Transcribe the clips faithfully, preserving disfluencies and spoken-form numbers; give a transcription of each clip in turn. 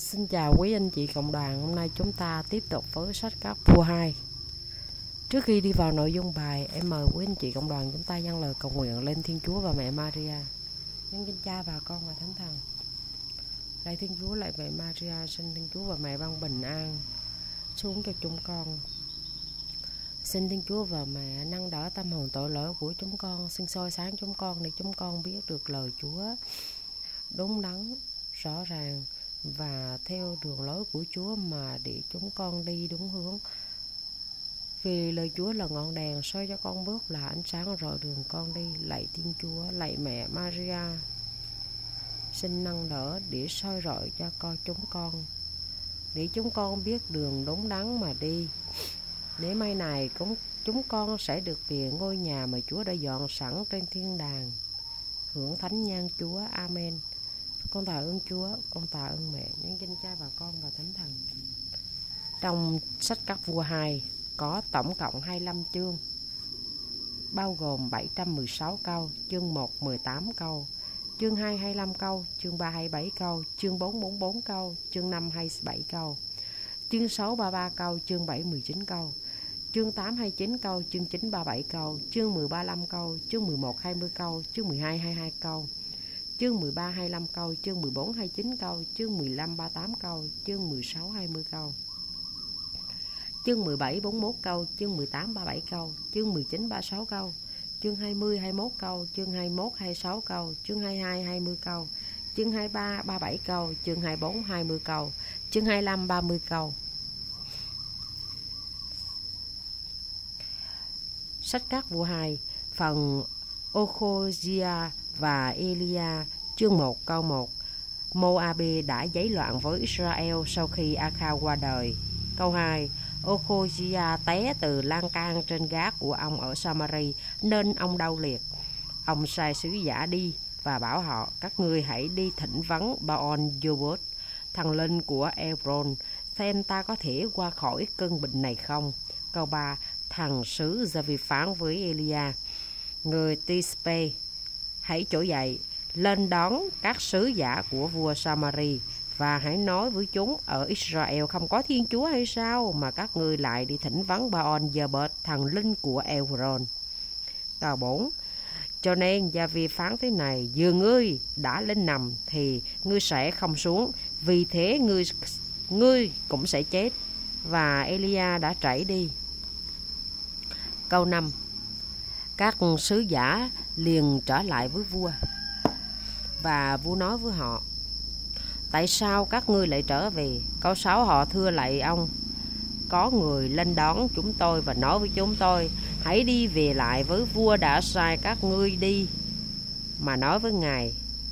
Xin chào quý anh chị cộng đoàn. Hôm nay chúng ta tiếp tục với sách các vua hai. Trước khi đi vào nội dung bài, em mời quý anh chị cộng đoàn chúng ta dâng lời cầu nguyện lên Thiên Chúa và mẹ Maria. Nhân danh Cha và Con và Thánh Thần. Lạy Thiên Chúa, lạy mẹ Maria, xin Thiên Chúa và mẹ ban bình an xuống cho chúng con. Xin Thiên Chúa và mẹ nâng đỡ tâm hồn tội lỗi của chúng con, xin soi sáng chúng con để chúng con biết được lời Chúa đúng đắn, rõ ràng và theo đường lối của Chúa mà để chúng con đi đúng hướng. Vì lời Chúa là ngọn đèn soi cho con bước, là ánh sáng rọi đường con đi. Lạy Thiên Chúa, lạy mẹ Maria, xin nâng đỡ để soi rọi cho con chúng con, để chúng con biết đường đúng đắn mà đi. Để mai này cũng chúng con sẽ được về ngôi nhà mà Chúa đã dọn sẵn trên thiên đàng, hưởng thánh nhang Chúa. Amen. Con tạ ơn Chúa, con tạ ơn mẹ, nhân danh Cha và Con và Thánh Thần. Trong sách các vua hai có tổng cộng hai mươi lăm chương, bao gồm bảy trăm mười sáu câu, chương một mười tám câu, chương hai hai mươi lăm câu, chương ba hai mươi bảy câu, chương bốn bốn mươi bốn câu, chương năm hai mươi bảy câu, chương sáu ba mươi ba câu, chương bảy mười chín câu, chương tám hai mươi chín câu, chương chín ba mươi bảy câu, chương mười ba mươi lăm câu, chương mười một hai mươi câu, chương mười hai hai mươi hai câu, chương mười ba hai mươi lăm câu, chương mười bốn hai mươi chín câu, chương mười lăm ba mươi tám câu, chương mười sáu hai mươi câu, chương mười bảy bốn mươi mốt câu, chương mười tám ba mươi bảy câu, chương mười chín ba mươi sáu câu, chương hai mươi hai mươi mốt câu, chương hai mươi mốt hai mươi sáu câu, chương hai mươi hai hai mươi câu, chương hai mươi ba ba mươi bảy câu, chương hai mươi bốn hai mươi câu, chương hai mươi lăm ba mươi câu. Sách các vua hai, phần Okhozia và Elia, chương một câu một. Moabe đã giấy loạn với Israel sau khi Akha qua đời. Câu hai. Okhozia té từ lan can trên gác của ông ở Samari nên ông đau liệt. Ông sai sứ giả đi và bảo họ: các ngươi hãy đi thỉnh vấn Baal-Zebub, thần linh của Ekron, xem ta có thể qua khỏi cơn bệnh này không. Câu ba. Thằng sứ Gia-vi phán với Elia, người Tispe: hãy trỗi dậy, lên đón các sứ giả của vua Samari và hãy nói với chúng: ở Israel không có Thiên Chúa hay sao mà các ngươi lại đi thỉnh vấn Baal-Zebub, thần linh của Ekron. Câu bốn. Cho nên Gia-vi phán thế này: vừa ngươi đã lên nằm thì ngươi sẽ không xuống, vì thế ngươi ngươi cũng sẽ chết. Và Elia đã chạy đi. Câu năm. Các sứ giả liền trở lại với vua, và vua nói với họ: tại sao các ngươi lại trở về? Câu sáu. Họ thưa lạy ông: có người lên đón chúng tôi và nói với chúng tôi: hãy đi về lại với vua đã sai các ngươi đi mà nói với ngài.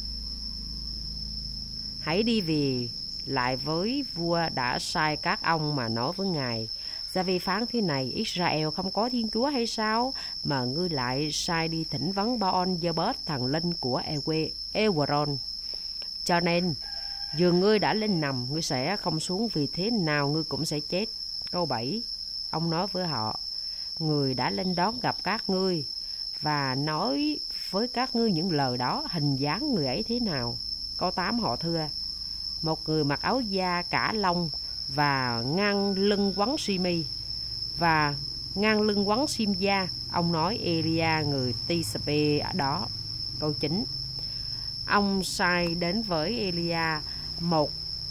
Hãy đi về lại với vua đã sai các ông mà nói với ngài. Gia-vi phán thế này: Israel không có Thiên Chúa hay sao mà ngươi lại sai đi thỉnh vấn Baal-Zebub, thần linh của Ekron. Cho nên vừa ngươi đã lên nằm, ngươi sẽ không xuống, vì thế nào ngươi cũng sẽ chết. Câu bảy. Ông nói với họ: người đã lên đón gặp các ngươi và nói với các ngươi những lời đó, hình dáng người ấy thế nào? Câu tám. Họ thưa: một người mặc áo da cả lông và ngang lưng quấn xi mi và ngang lưng quấn xiêm da. Ông nói Elia người Tispe ở đó. Câu chín. Ông sai đến với Elia một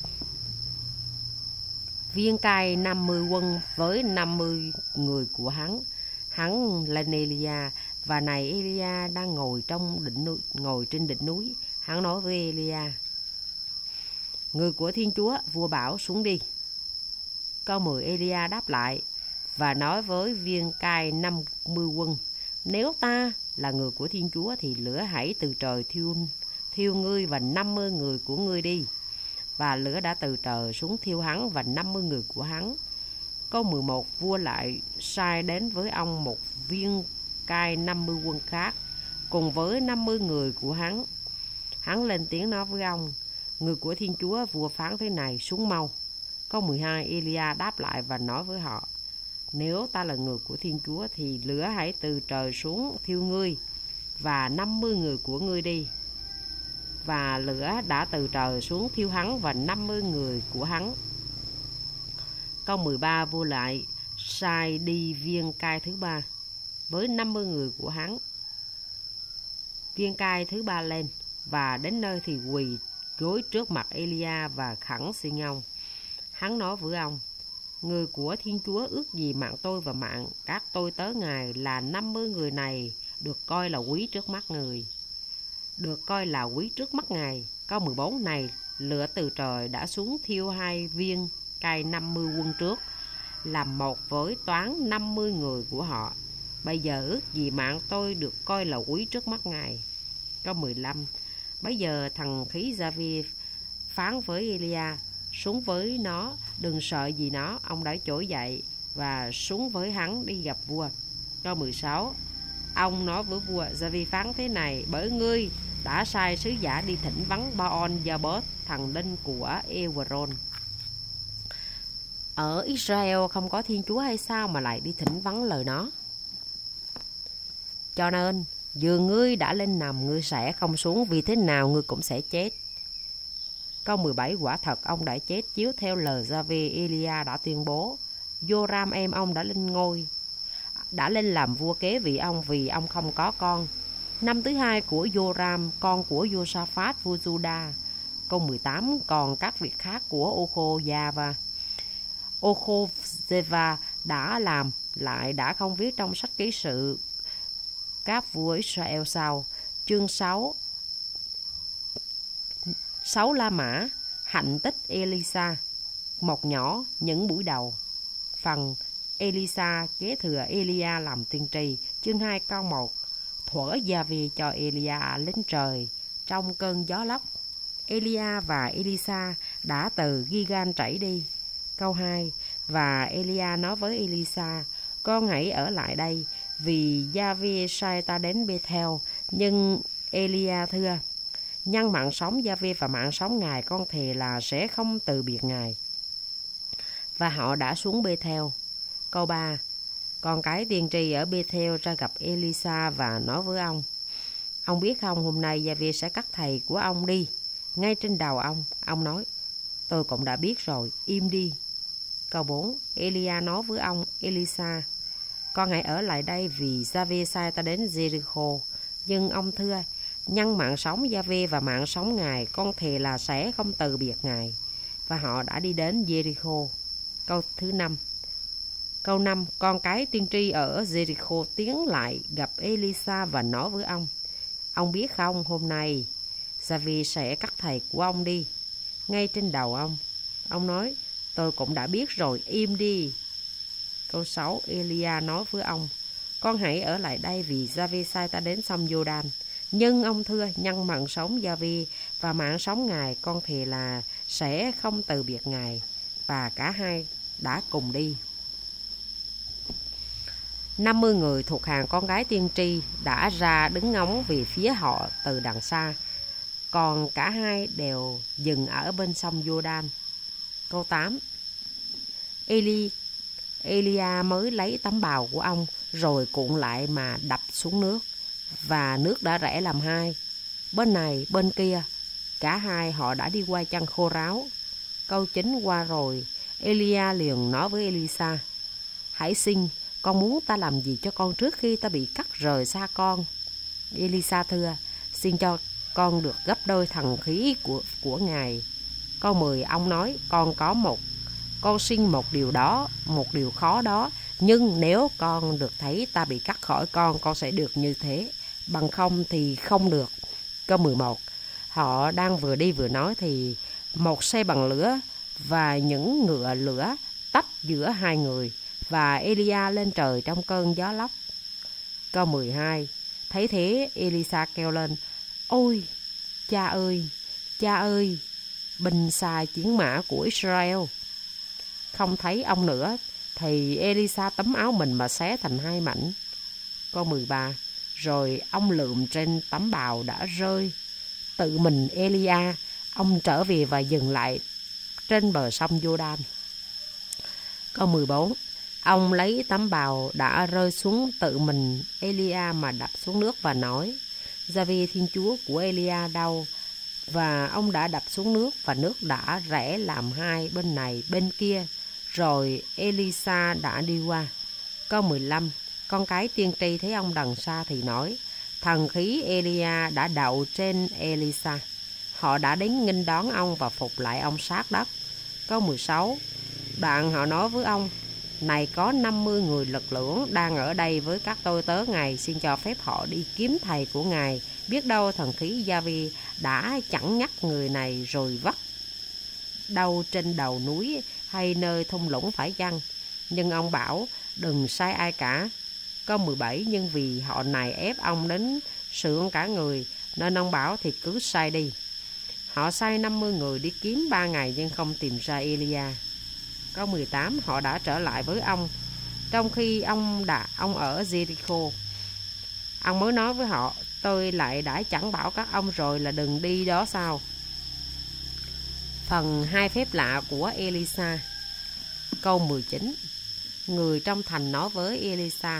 viên cai năm mươi quân với năm mươi người của hắn. Hắn lên Elia, và này Elia đang ngồi trong đỉnh núi, ngồi trên đỉnh núi. Hắn nói với Elia: người của Thiên Chúa, vua bảo xuống đi. Câu mười. Elia đáp lại và nói với viên cai năm mươi quân: nếu ta là người của Thiên Chúa thì lửa hãy từ trời thiêu thiêu ngươi và năm mươi người của ngươi đi. Và lửa đã từ trời xuống thiêu hắn và năm mươi người của hắn. Câu mười một. Vua lại sai đến với ông một viên cai năm mươi quân khác cùng với năm mươi người của hắn. Hắn lên tiếng nói với ông: người của Thiên Chúa, vua phán thế này: xuống mau. Câu mười hai. Elia đáp lại và nói với họ: nếu ta là người của Thiên Chúa thì lửa hãy từ trời xuống thiêu ngươi và năm mươi người của ngươi đi. và lửa đã từ trời xuống thiêu hắn và năm mươi người của hắn. Câu mười ba, vua lại sai đi viên cai thứ ba với năm mươi người của hắn. Viên cai thứ ba lên và đến nơi thì quỳ gối trước mặt Elia và khẩn xin ông. Hắn nói với ông: người của Thiên Chúa ước gì mạng tôi và mạng các tôi tớ ngài là năm mươi người này được coi là quý trước mắt người. Được coi là quý trước mắt ngài. Câu mười bốn này, lửa từ trời đã xuống thiêu hai viên cai năm mươi quân trước, làm một với toán năm mươi người của họ. Bây giờ ước gì mạng tôi được coi là quý trước mắt ngài. Câu mười lăm, bây giờ thằng khí Gia-vi phán với Elia: xuống với nó, đừng sợ gì nó. Ông đã trỗi dậy và xuống với hắn đi gặp vua. Câu mười sáu, ông nói với vua: Gia-vi phán thế này: bởi ngươi đã sai sứ giả đi thỉnh vắng Baal-Zebub, thằng đinh của Ê-quơ-rôn. Ở Israel không có Thiên Chúa hay sao mà lại đi thỉnh vắng lời nó? Cho nên vừa ngươi đã lên nằm, ngươi sẽ không xuống, vì thế nào ngươi cũng sẽ chết. Câu mười bảy, quả thật ông đã chết chiếu theo lời Gia-vi Elia đã tuyên bố. Joram em ông đã lên ngôi, đã lên làm vua kế vị ông, vì ông không có con. Năm thứ hai của Joram, con của Josaphat vua Juda. Câu mười tám, còn các việc khác của Okhojava, Okhojeva đã làm lại đã không viết trong sách ký sự các vua Israel sau. Chương sáu, sáu La Mã, hạnh tích Elisa, một nhỏ những buổi đầu. Phần Elisa kế thừa Elia làm tiên tri. Chương hai câu một, thuở Gia-vi cho Elia lên trời trong cơn gió lốc. Elia và Elisa đã từ Gilgal chảy đi. Câu hai, và Elia nói với Elisa: con hãy ở lại đây, vì Gia-vi sai ta đến Bê-theo. Nhưng Elia thưa: nhân mạng sống Gia-vi và mạng sống ngài, con thề là sẽ không từ biệt ngài. Và họ đã xuống Bê-theo. Câu ba, con cái tiên tri ở Bê-theo ra gặp Elisa và nói với ông: ông biết không, hôm nay Gia-vi sẽ cắt thầy của ông đi ngay trên đầu ông. Ông nói: tôi cũng đã biết rồi, im đi. Câu bốn, Elia nói với ông Elisa: con hãy ở lại đây, vì Gia-vi sai ta đến Jericho. Nhưng ông thưa: nhân mạng sống Gia-vi và mạng sống ngài, con thề là sẽ không từ biệt ngài. Và họ đã đi đến Jericho. Câu thứ năm. Câu năm, con cái tiên tri ở Jericho tiến lại gặp Elisa và nói với ông: ông biết không, hôm nay Gia-vi sẽ cắt thầy của ông đi ngay trên đầu ông. Ông nói: tôi cũng đã biết rồi, im đi. Câu sáu, Elia nói với ông: con hãy ở lại đây, vì Gia-vi sai ta đến sông Giô-đan. Nhưng ông thưa: nhân mạng sống Gia-vi và mạng sống ngài, con thề là sẽ không từ biệt ngài. Và cả hai đã cùng đi. năm mươi người thuộc hàng con gái tiên tri đã ra đứng ngóng về phía họ từ đằng xa, còn cả hai đều dừng ở bên sông Giô-đan. Câu tám, Eli, Elia mới lấy tấm bào của ông rồi cuộn lại mà đập xuống nước, và nước đã rẽ làm hai, bên này bên kia. Cả hai họ đã đi qua chân khô ráo. Câu chín qua rồi, Elia liền nói với Elisa: hãy xin, con muốn ta làm gì cho con trước khi ta bị cắt rời xa con? Elisa thưa: xin cho con được gấp đôi thần khí của, của ngài. Câu mười, ông nói: con có một con xin một điều đó, một điều khó đó, nhưng nếu con được thấy ta bị cắt khỏi con, con sẽ được như thế, bằng không thì không được. Câu mười một, họ đang vừa đi vừa nói thì một xe bằng lửa và những ngựa lửa tách giữa hai người, và Elia lên trời trong cơn gió lốc. Câu mười hai, thấy thế Elisa kêu lên: ôi cha ơi, cha ơi, binh xà chiến mã của Israel. Không thấy ông nữa thì Elisa tấm áo mình mà xé thành hai mảnh. Câu mười ba, rồi ông lượm trên tấm bào đã rơi. Tự mình Elia, ông trở về và dừng lại trên bờ sông Giô-đan. Câu mười bốn, ông lấy tấm bào đã rơi xuống tự mình Elia mà đập xuống nước và nói: Gia-vi Thiên Chúa của Elia đâu? và ông đã đập xuống nước, và nước đã rẽ làm hai bên này bên kia. Rồi Elisa đã đi qua. Câu mười lăm. Con cái tiên tri thấy ông đằng xa thì nói: thần khí Elia đã đậu trên Elisa. Họ đã đến nghênh đón ông và phục lại ông sát đất. Câu mười sáu. Đoạn họ nói với ông: này, có năm mươi người lực lưỡng đang ở đây với các tôi tớ ngài, xin cho phép họ đi kiếm thầy của ngài. Biết đâu thần khí Gia-vi đã chẳng nhắc người này rồi vắt đâu trên đầu núi hay nơi thung lũng phải chăng? Nhưng ông bảo: đừng sai ai cả. Câu mười bảy. Nhưng vì họ này ép ông đến sượng cả người, nên ông bảo thì cứ sai đi. Họ sai năm mươi người đi kiếm ba ngày nhưng không tìm ra Elia. Câu mười tám. Họ đã trở lại với ông trong khi ông đã ông ở Jericho. Ông mới nói với họ: tôi lại đã chẳng bảo các ông rồi là đừng đi đó sao? Phần hai phép lạ của Elisa. Câu mười chín. Người trong thành nói với Elisa: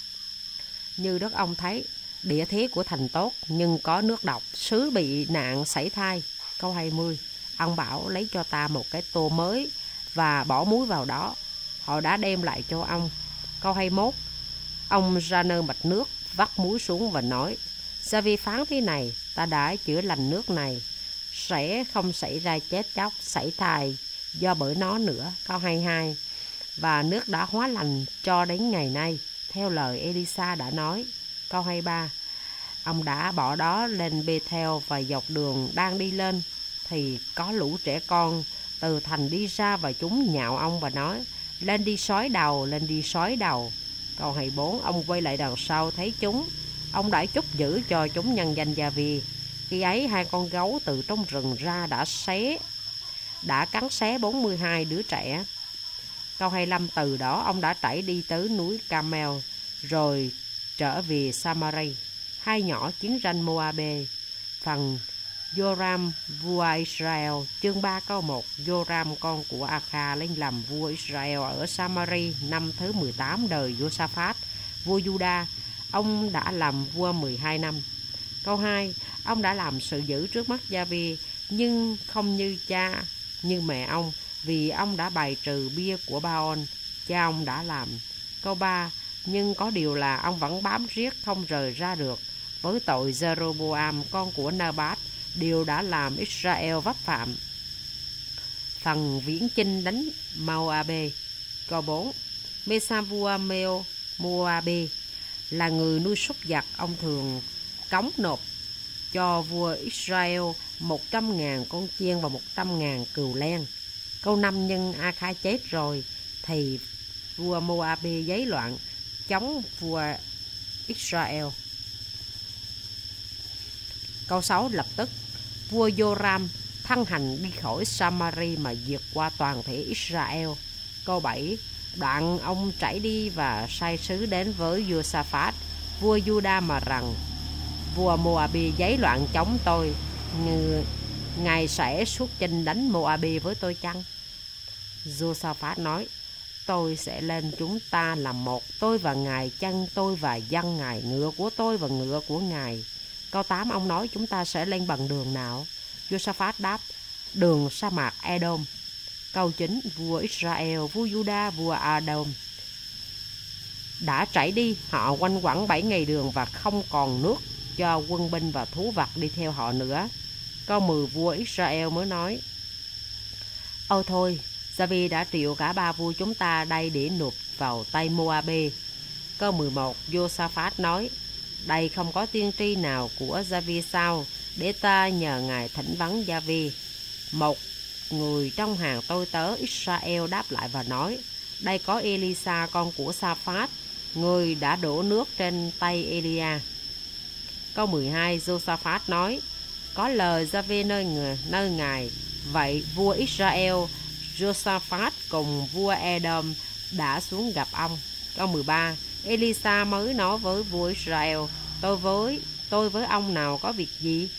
như đất ông thấy, địa thế của thành tốt, nhưng có nước độc, xứ bị nạn sảy thai. Câu hai mươi. Ông bảo: lấy cho ta một cái tô mới và bỏ muối vào đó. Họ đã đem lại cho ông. Câu hai mươi mốt. Ông ra nơi mạch nước, vắt muối xuống và nói: Gia-vi phán thế này, ta đã chữa lành nước này, sẽ không xảy ra chết chóc, sảy thai do bởi nó nữa. Câu hai mươi hai. Và nước đã hóa lành cho đến ngày nay, theo lời Elisa đã nói. Câu hai mươi ba. Ông đã bỏ đó lên Bê-theo, và dọc đường đang đi lên thì có lũ trẻ con từ thành đi ra, và chúng nhạo ông và nói: lên đi sói đầu, lên đi sói đầu. Câu hai mươi bốn. Ông quay lại đằng sau thấy chúng, ông đã chúc giữ cho chúng nhân danh Gia-vi. Khi ấy hai con gấu từ trong rừng ra đã xé đã cắn xé bốn mươi hai đứa trẻ. Câu hai mươi lăm. Từ đó ông đã chạy đi tới núi Carmel, rồi trở về Samari. Hai nhỏ chiến tranh Moabe. Phần Joram vua Israel. Chương ba câu một. Joram con của Akha lên làm vua Israel ở Samari năm thứ mười tám đời Josaphat vua Juda. Ông đã làm vua mười hai năm. Câu hai. Ông đã làm sự dữ trước mắt Gia-vi, nhưng không như cha như mẹ ông, vì ông đã bày trừ bia của Ba-on, cha ông đã làm. Câu ba. Nhưng có điều là ông vẫn bám riết không rời ra được với tội Jeroboam con của Nabat, điều đã làm Israel vấp phạm. Phần viễn chinh đánh Moabe. Câu bốn. Mesa vua Meo Moabe là người nuôi súc vật. Ông thường cống nộp cho vua Israel một trăm ngàn con chiên và một trăm ngàn cừu len. Câu năm. Nhưng Akha chết rồi thì vua Moabe giấy loạn chống vua Israel. Câu sáu. Lập tức vua Joram thăng hành đi khỏi Samari mà diệt qua toàn thể Israel. Câu bảy. Đoạn ông chạy đi và sai sứ đến với Josaphat vua Juda mà rằng: vua Moabi giấy loạn chống tôi, như ngài sẽ xuất chinh đánh Moabi với tôi chăng? Josaphat nói: tôi sẽ lên chúng ta làm một, tôi và ngài, chân tôi và dân ngài, ngựa của tôi và ngựa của ngài. Câu tám. Ông nói: chúng ta sẽ lên bằng đường nào? Josaphat đáp: đường sa mạc Edom. Câu chín. Vua Israel, vua Juda, vua Adom đã chạy đi. Họ quanh quẩn bảy ngày đường và không còn nước cho quân binh và thú vật đi theo họ nữa. Câu mười. Vua Israel mới nói: ôi thôi, Gia-vi đã triệu cả ba vua chúng ta đây để nộp vào tay Moabe. Câu mười một. Josaphat nói: đây không có tiên tri nào của Gia-vi sao, để ta nhờ ngài thỉnh vấn Gia-vi. Một người trong hàng tôi tớ Israel đáp lại và nói: đây có Elisa con của Sa-phát, người đã đổ nước trên tay Elia. Câu mười hai. Josaphat nói: có lời Gia-vi nơi, nơi ngài. Vậy vua Israel, Josaphat cùng vua Edom đã xuống gặp ông. Câu mười ba. Elisa mới nói với vua Israel: tôi với tôi với ông nào có việc gì?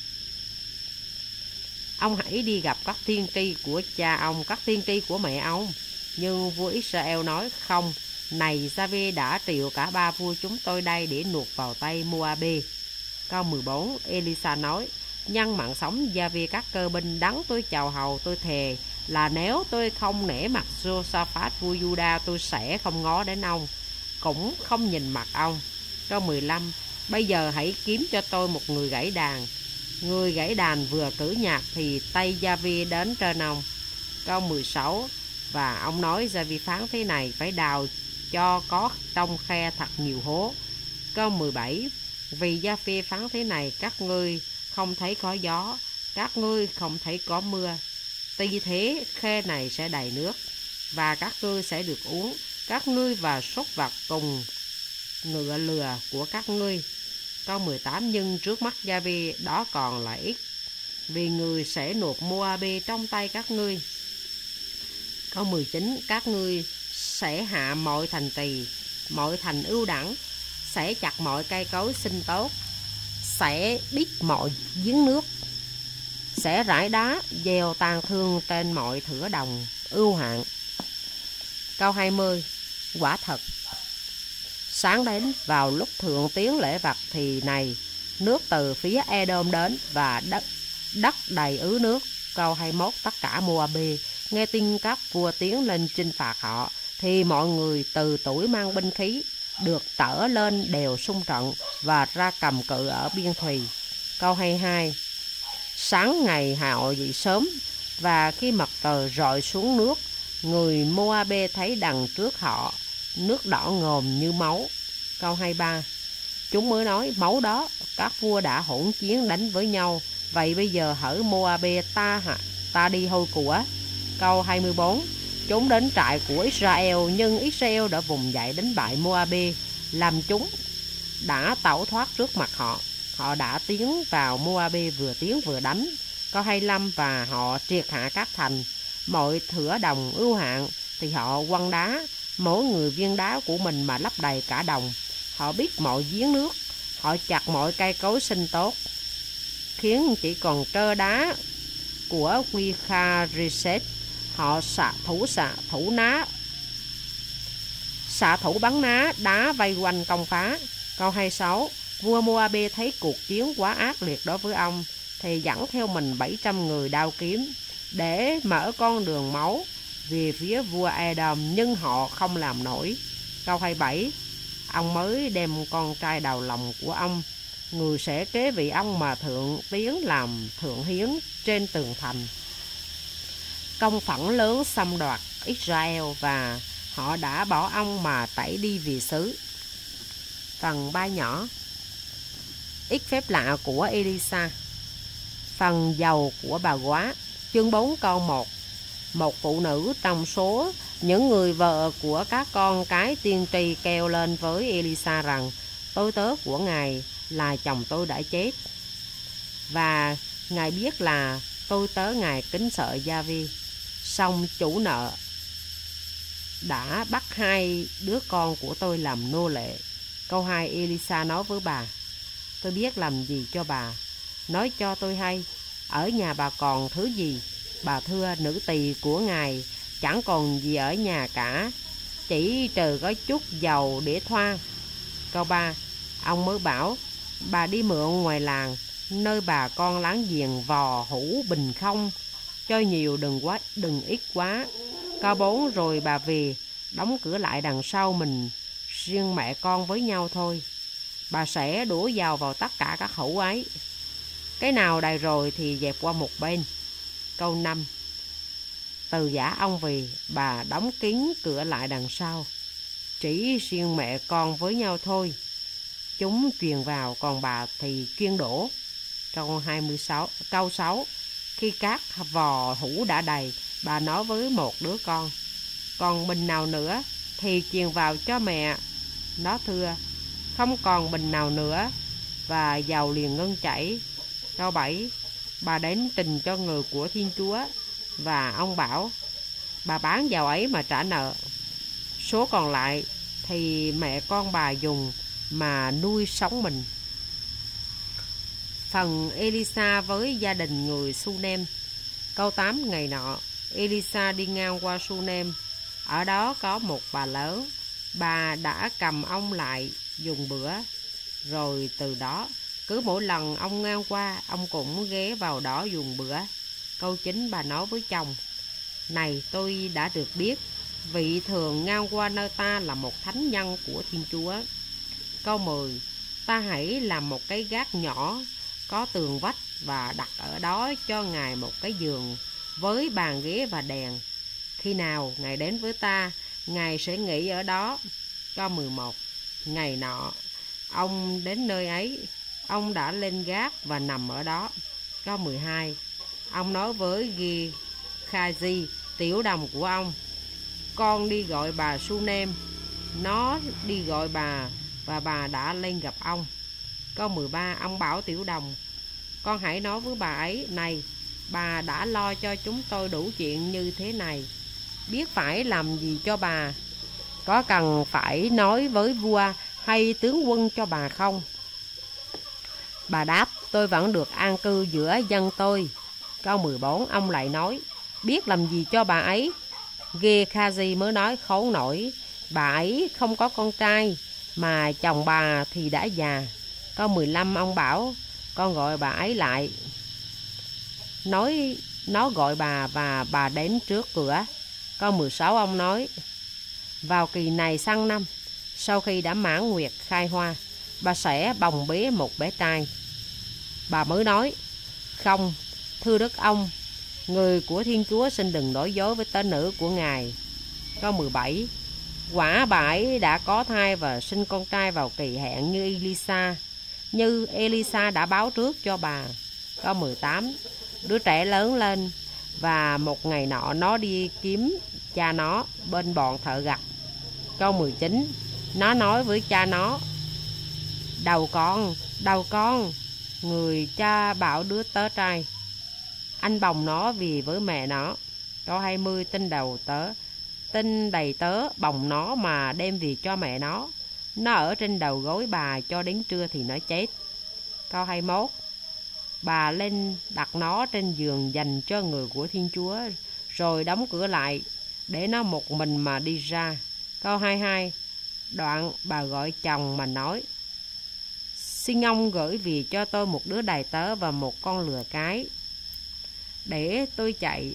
Ông hãy đi gặp các tiên tri của cha ông, các tiên tri của mẹ ông. Nhưng vua Israel nói: không, này, Gia-vi đã triệu cả ba vua chúng tôi đây để nuột vào tay Moabe. Câu mười bốn. Elisa nói: nhân mạng sống Gia-vi các cơ binh đắng tôi chào hầu, tôi thề là nếu tôi không nể mặt Josaphat vua Juda, tôi sẽ không ngó đến ông, cũng không nhìn mặt ông. Câu mười lăm. Bây giờ hãy kiếm cho tôi một người gãy đàn. Người gãy đàn vừa cử nhạc thì tay Gia-vi đến trên ông. Câu mười sáu. Và ông nói Gia-vi phán thế này: phải đào cho có trong khe thật nhiều hố. Câu mười bảy. Vì Gia-vi phán thế này: các ngươi không thấy có gió, các ngươi không thấy có mưa, tuy thế khe này sẽ đầy nước, và các ngươi sẽ được uống, các ngươi và súc vật cùng ngựa lừa của các ngươi. Câu mười tám. Nhưng trước mắt Gia-vi đó còn là ít, vì người sẽ nộp Moabe trong tay các ngươi. Câu mười chín. Các ngươi sẽ hạ mọi thành trì, mọi thành ưu đẳng, sẽ chặt mọi cây cối sinh tốt, sẽ đít mọi giếng nước, sẽ rải đá gieo tàn thương trên mọi thửa đồng ưu hạn. Câu hai mươi. Quả thật sáng đến vào lúc thượng tiến lễ vật thì này, nước từ phía Edom đến và đất, đất đầy ứ nước. Câu hai mươi mốt. Tất cả Moabe nghe tin các vua tiến lên chinh phạt họ, thì mọi người từ tuổi mang binh khí được trở lên đều xung trận và ra cầm cự ở biên thùy. Câu hai mươi hai. Sáng ngày họ dậy sớm, và khi mặt trời rọi xuống nước, người Moabe thấy đằng trước họ nước đỏ ngòm như máu. Câu hai mươi ba. Chúng mới nói: máu đó, các vua đã hỗn chiến đánh với nhau, vậy bây giờ hỡi Moabe ta hả ta đi hôi của. Câu hai mươi bốn. Chúng đến trại của Israel, nhưng Israel đã vùng dậy đánh bại Moabe, làm chúng đã tẩu thoát trước mặt họ. Họ đã tiến vào Moabe, vừa tiến vừa đánh. Câu hai mươi lăm. Và họ triệt hạ các thành, mọi thửa đồng ưu hạn thì họ quăng đá, mỗi người viên đá của mình mà lấp đầy cả đồng. Họ biết mọi giếng nước, họ chặt mọi cây cối sinh tốt, khiến chỉ còn trơ đá của Quy Kha Riset. Họ xạ thủ xạ thủ ná xạ thủ bắn ná đá vây quanh công phá. Câu hai mươi sáu. Vua Moabe thấy cuộc chiến quá ác liệt đối với ông, thì dẫn theo mình bảy trăm người đao kiếm để mở con đường máu về phía vua Edom, nhưng họ không làm nổi. Câu hai mươi bảy. Ông mới đem con trai đầu lòng của ông, người sẽ kế vị ông mà thượng tiến làm thượng hiến trên tường thành. Công phẫn lớn xâm đoạt Israel, và họ đã bỏ ông mà tẩy đi vì xứ. Phần ba nhỏ. Ít phép lạ của Elisa. Phần giàu của bà góa. Chương bốn câu một. Một phụ nữ trong số những người vợ của các con cái tiên tri kêu lên với Elisa rằng: tôi tớ của ngài là chồng tôi đã chết, và ngài biết là tôi tớ ngài kính sợ Gia-vi. Song chủ nợ đã bắt hai đứa con của tôi làm nô lệ. Câu hai. Elisa nói với bà: tôi biết làm gì cho bà, nói cho tôi hay, ở nhà bà còn thứ gì? Bà thưa: nữ tỳ của ngài chẳng còn gì ở nhà cả, chỉ trừ có chút dầu để thoa. Câu ba. Ông mới bảo: bà đi mượn ngoài làng, nơi bà con láng giềng vò hũ bình không, cho nhiều đừng quá đừng ít quá. Câu bốn. Rồi bà về, đóng cửa lại đằng sau mình, riêng mẹ con với nhau thôi. Bà sẽ đổ dầu vào tất cả các hũ ấy, cái nào đầy rồi thì dẹp qua một bên. Câu năm. Từ giả ông về, bà đóng kín cửa lại đằng sau, chỉ riêng mẹ con với nhau thôi. Chúng truyền vào, còn bà thì chuyên đổ. Câu hai mươi sáu. Câu sáu. Khi các vò hũ đã đầy, bà nói với một đứa con: còn bình nào nữa thì truyền vào cho mẹ. Nó thưa: không còn bình nào nữa, và dầu liền ngưng chảy. Câu bảy. Bà đến trình cho người của Thiên Chúa, và ông bảo: bà bán dầu ấy mà trả nợ, số còn lại thì mẹ con bà dùng mà nuôi sống mình. Phần Elisa với gia đình người Sunem. Câu tám. Ngày nọ Elisa đi ngang qua Sunem, ở đó có một bà lớn, bà đã cầm ông lại dùng bữa. Rồi từ đó Cứ mỗi lần ông ngang qua, ông cũng ghé vào đó dùng bữa. Câu chín, bà nói với chồng: Này, tôi đã được biết vị thường ngang qua nơi ta là một thánh nhân của Thiên Chúa. Câu mười, ta hãy làm một cái gác nhỏ có tường vách và đặt ở đó cho Ngài một cái giường với bàn ghế và đèn. Khi nào Ngài đến với ta, Ngài sẽ nghỉ ở đó. Câu mười một, ngày nọ ông đến nơi ấy, ông đã lên gác và nằm ở đó. Câu mười hai, ông nói với Gê-kha-zi, tiểu đồng của ông: Con đi gọi bà Su-nem. Nó đi gọi bà và bà đã lên gặp ông. Câu mười ba, ông bảo tiểu đồng: Con hãy nói với bà ấy: Này, bà đã lo cho chúng tôi đủ chuyện như thế này, biết phải làm gì cho bà? Có cần phải nói với vua hay tướng quân cho bà không? Bà đáp: Tôi vẫn được an cư giữa dân tôi. Câu mười bốn, ông lại nói: Biết làm gì cho bà ấy? Gê-kha-zi mới nói: Khốn nổi, bà ấy không có con trai, mà chồng bà thì đã già. Câu mười lăm, ông bảo: Con gọi bà ấy lại. Nói nó gọi bà và bà đến trước cửa. Câu mười sáu, ông nói: Vào kỳ này sang năm, sau khi đã mãn nguyệt khai hoa, bà sẽ bồng bế một bé trai. Bà mới nói: Không, thưa đức ông, người của Thiên Chúa xin đừng nói dối với tế nữ của Ngài. Câu mười bảy, quả bà ấy đã có thai và sinh con trai vào kỳ hẹn như Elisa, như Elisa đã báo trước cho bà. Câu mười tám, đứa trẻ lớn lên và một ngày nọ nó đi kiếm cha nó bên bọn thợ gặt. Câu mười chín, nó nói với cha nó: Đầu con, đầu con. Người cha bảo đứa tớ trai: Anh bồng nó vì với mẹ nó. Câu hai mươi, tin đầu tớ, tin đầy tớ bồng nó mà đem về cho mẹ nó. Nó ở trên đầu gối bà cho đến trưa thì nó chết. Câu hai mươi mốt, bà lên đặt nó trên giường dành cho người của Thiên Chúa, rồi đóng cửa lại để nó một mình mà đi ra. Câu hai mươi hai, đoạn bà gọi chồng mà nói: Xin ông gửi về cho tôi một đứa đầy tớ và một con lừa cái, để tôi chạy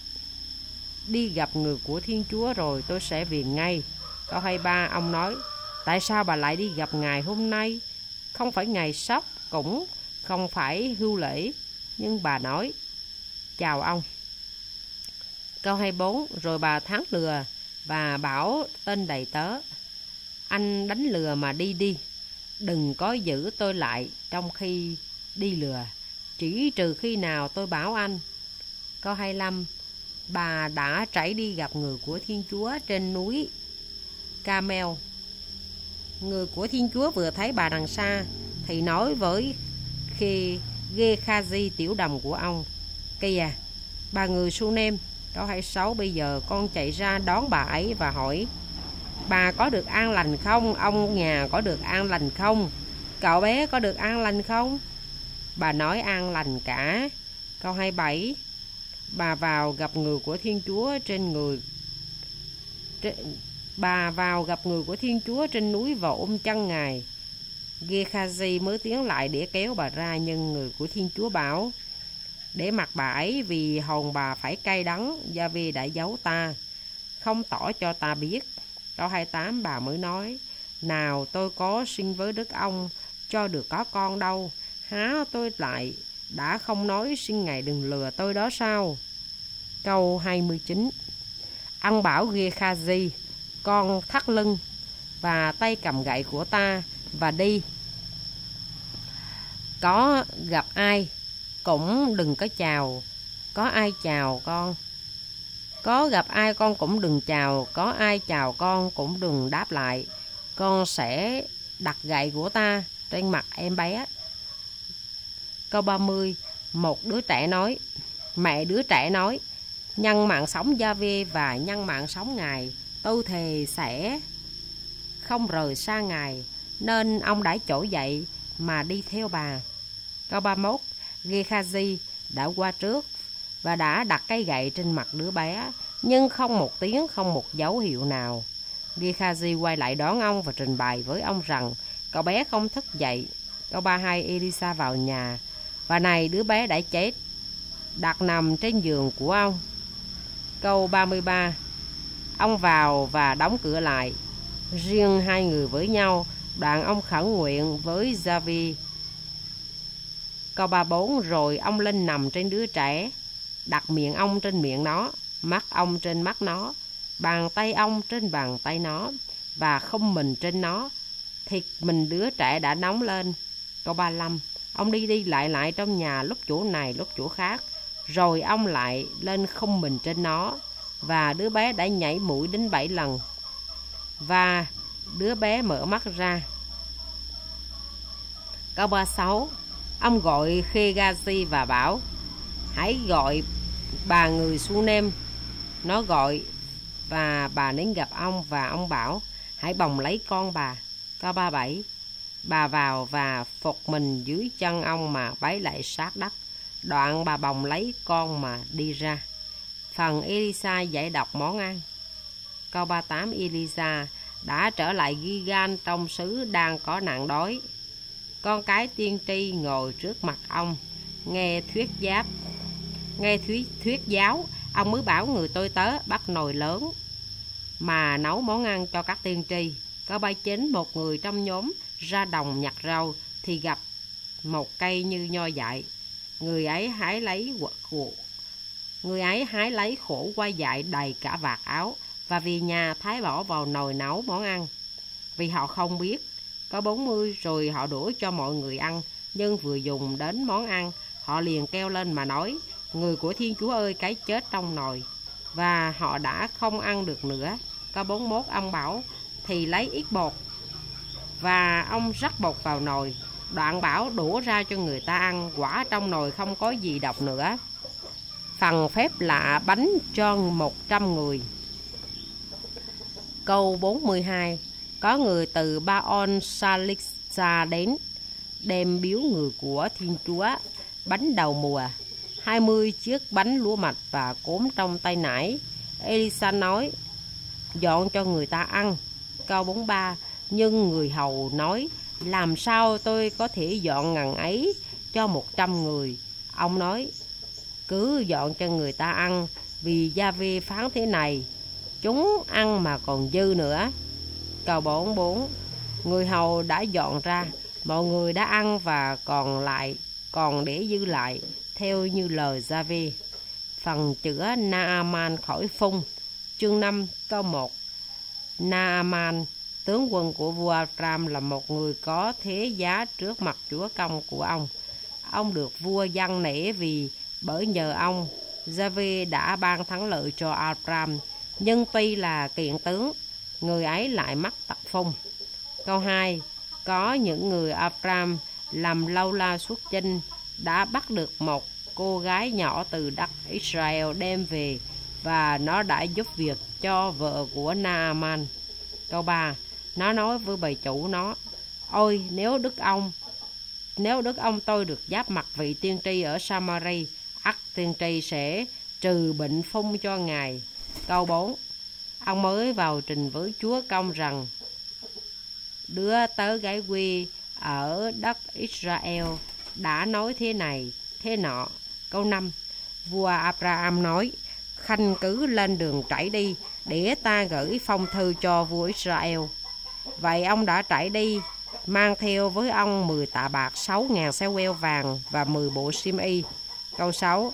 đi gặp người của Thiên Chúa rồi tôi sẽ về ngay. Câu hai mươi ba, ông nói: Tại sao bà lại đi gặp Ngài hôm nay? Không phải ngày sắp, cũng không phải hưu lễ. Nhưng bà nói: Chào ông. Câu hai mươi bốn, rồi bà thắng lừa và bảo tên đầy tớ: Anh đánh lừa mà đi đi, đừng có giữ tôi lại trong khi đi lừa, chỉ trừ khi nào tôi bảo anh. Câu hai mươi lăm, bà đã chạy đi gặp người của Thiên Chúa trên núi Carmel. Người của Thiên Chúa vừa thấy bà đằng xa thì nói với khi Gê-kha-zi, tiểu đồng của ông: Kìa, bà người Su-nem. Câu hai mươi sáu, bây giờ con chạy ra đón bà ấy và hỏi: Bà có được an lành không? Ông nhà có được an lành không? Cậu bé có được an lành không? Bà nói an lành cả. Câu hai mươi bảy, bà vào gặp người của Thiên Chúa trên người trên, bà vào gặp người của Thiên Chúa trên núi và ôm chân Ngài. Gê-kha-zi mới tiến lại để kéo bà ra, nhưng người của Thiên Chúa bảo: Để mặc bà ấy, vì hồn bà phải cay đắng, Gia-vê đã giấu ta, không tỏ cho ta biết. Câu hai mươi tám, bà mới nói: Nào, tôi có xin với đức ông cho được có con đâu, há tôi lại đã không nói xin Ngài đừng lừa tôi đó sao? Câu hai mươi chín, ông bảo Gê-kha-zi: Con thắt lưng và tay cầm gậy của ta và đi. Có gặp ai cũng đừng có chào, có ai chào con. Có gặp ai con cũng đừng chào, có ai chào con cũng đừng đáp lại. Con sẽ đặt gậy của ta trên mặt em bé. Câu ba mươi, một đứa trẻ nói, mẹ đứa trẻ nói: Nhân mạng sống Gia-vê và nhân mạng sống Ngài, tôi thề sẽ không rời xa Ngài. Nên ông đã trỗi dậy mà đi theo bà. Câu ba mươi mốt, Gê-kha-zi đã qua trước và đã đặt cây gậy trên mặt đứa bé, nhưng không một tiếng, không một dấu hiệu nào. Gê-kha-zi quay lại đón ông và trình bày với ông rằng cậu bé không thức dậy. Câu ba mươi hai, Elisa vào nhà, và này đứa bé đã chết, đặt nằm trên giường của ông. Câu ba mươi ba, ông vào và đóng cửa lại, riêng hai người với nhau. Đoạn ông khẩn nguyện với Gia-vi. Câu ba mươi bốn, rồi ông lên nằm trên đứa trẻ, đặt miệng ông trên miệng nó, mắt ông trên mắt nó, bàn tay ông trên bàn tay nó, và không mình trên nó. Thịt mình đứa trẻ đã nóng lên. Câu ba mươi lăm, ông đi đi lại lại trong nhà, lúc chỗ này lúc chỗ khác, rồi ông lại lên không mình trên nó, và đứa bé đã nhảy mũi đến bảy lần, và đứa bé mở mắt ra. Câu ba mươi sáu, ông gọi Khê-ga-si và bảo, hãy gọi bà người Su-nem. Nó gọi, và bà đến gặp ông, và ông bảo, hãy bồng lấy con bà. Câu ba mươi bảy, bà vào và phục mình dưới chân ông mà bái lại sát đất. Đoạn bà bồng lấy con mà đi ra. Phần Elisa giải đọc món ăn. Câu ba mươi tám, Elisa đã trở lại Gilgal trong xứ đang có nạn đói. Con cái tiên tri ngồi trước mặt ông, nghe thuyết giáp, nghe thuyết, thuyết giáo. Ông mới bảo người tôi tớ bắt nồi lớn mà nấu món ăn cho các tiên tri. Câu ba mươi chín, một người trong nhóm ra đồng nhặt rau thì gặp một cây như nho dại. Người ấy hái lấy khổ, người ấy hái lấy khổ qua dại đầy cả vạt áo, và vì nhà thái bỏ vào nồi nấu món ăn, vì họ không biết. Có bốn mươi, rồi họ đổ cho mọi người ăn, nhưng vừa dùng đến món ăn, họ liền kêu lên mà nói, người của Thiên Chúa ơi, cái chết trong nồi, và họ đã không ăn được nữa. Câu bốn mươi mốt, ông bảo, thì lấy ít bột, và ông rắc bột vào nồi. Đoạn bảo đổ ra cho người ta ăn, quả trong nồi không có gì độc nữa. Phần phép lạ bánh cho một trăm người. Câu bốn mươi hai, có người từ Ba-on Salisa đến, đem biếu người của Thiên Chúa bánh đầu mùa, hai mươi chiếc bánh lúa mạch và cốm trong tay nải. Elisa nói, dọn cho người ta ăn. Câu bốn mươi ba, nhưng người hầu nói, làm sao tôi có thể dọn ngần ấy cho một trăm người? Ông nói, cứ dọn cho người ta ăn, vì Gia-vi phán thế này, chúng ăn mà còn dư nữa. Câu bốn mươi bốn, người hầu đã dọn ra, mọi người đã ăn và còn lại, còn để dư lại, theo như lời Gia-vi. Phần chữa Na-a-man khỏi phung. Chương năm, câu một. Na-a-man, tướng quân của vua Aram, là một người có thế giá trước mặt chúa công của ông. Ông được vua dân nể vì bởi nhờ ông, Gia-vi đã ban thắng lợi cho Aram, nhưng tuy là kiện tướng, người ấy lại mắc tật phung. Câu hai, có những người Aram làm lâu la xuất chinh đã bắt được một cô gái nhỏ từ đất Israel đem về, và nó đã giúp việc cho vợ của Na-a-man. Câu ba, nó nói với bà chủ nó, ôi nếu đức ông nếu đức ông tôi được giáp mặt vị tiên tri ở Samari, ắt tiên tri sẽ trừ bệnh phung cho ngài. Câu bốn, ông mới vào trình với chúa công rằng đứa tớ gái quy ở đất Israel đã nói thế này thế nọ. Câu năm, vua Abraham nói, khanh cứ lên đường trải đi, để ta gửi phong thư cho vua Israel. Vậy ông đã trải đi, mang theo với ông mười tạ bạc, sáu ngàn xe queo vàng và mười bộ xiêm y. Câu sáu,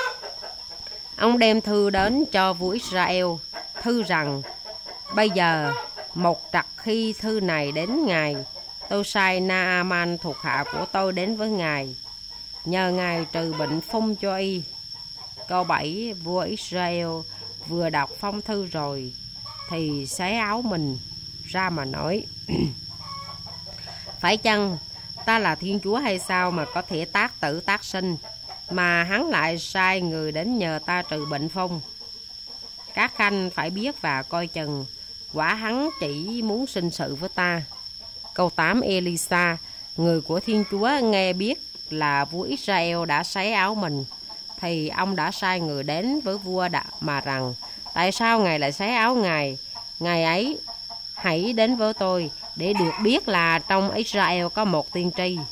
ông đem thư đến cho vua Israel, thư rằng, bây giờ một trặc khi thư này đến ngài, tôi sai Na-a-man thuộc hạ của tôi đến với ngài, nhờ ngài trừ bệnh phung cho y. Câu bảy, vua Israel vừa đọc phong thư rồi thì xé áo mình ra mà nói, phải chăng ta là Thiên Chúa hay sao mà có thể tác tử tác sinh, mà hắn lại sai người đến nhờ ta trừ bệnh phung? Các khanh phải biết và coi chừng, quả hắn chỉ muốn sinh sự với ta. Câu tám, Elisa, người của Thiên Chúa, nghe biết là vua Israel đã xé áo mình, thì ông đã sai người đến với vua đã mà rằng, tại sao ngài lại xé áo ngài? Ngài ấy hãy đến với tôi để được biết là trong Israel có một tiên tri.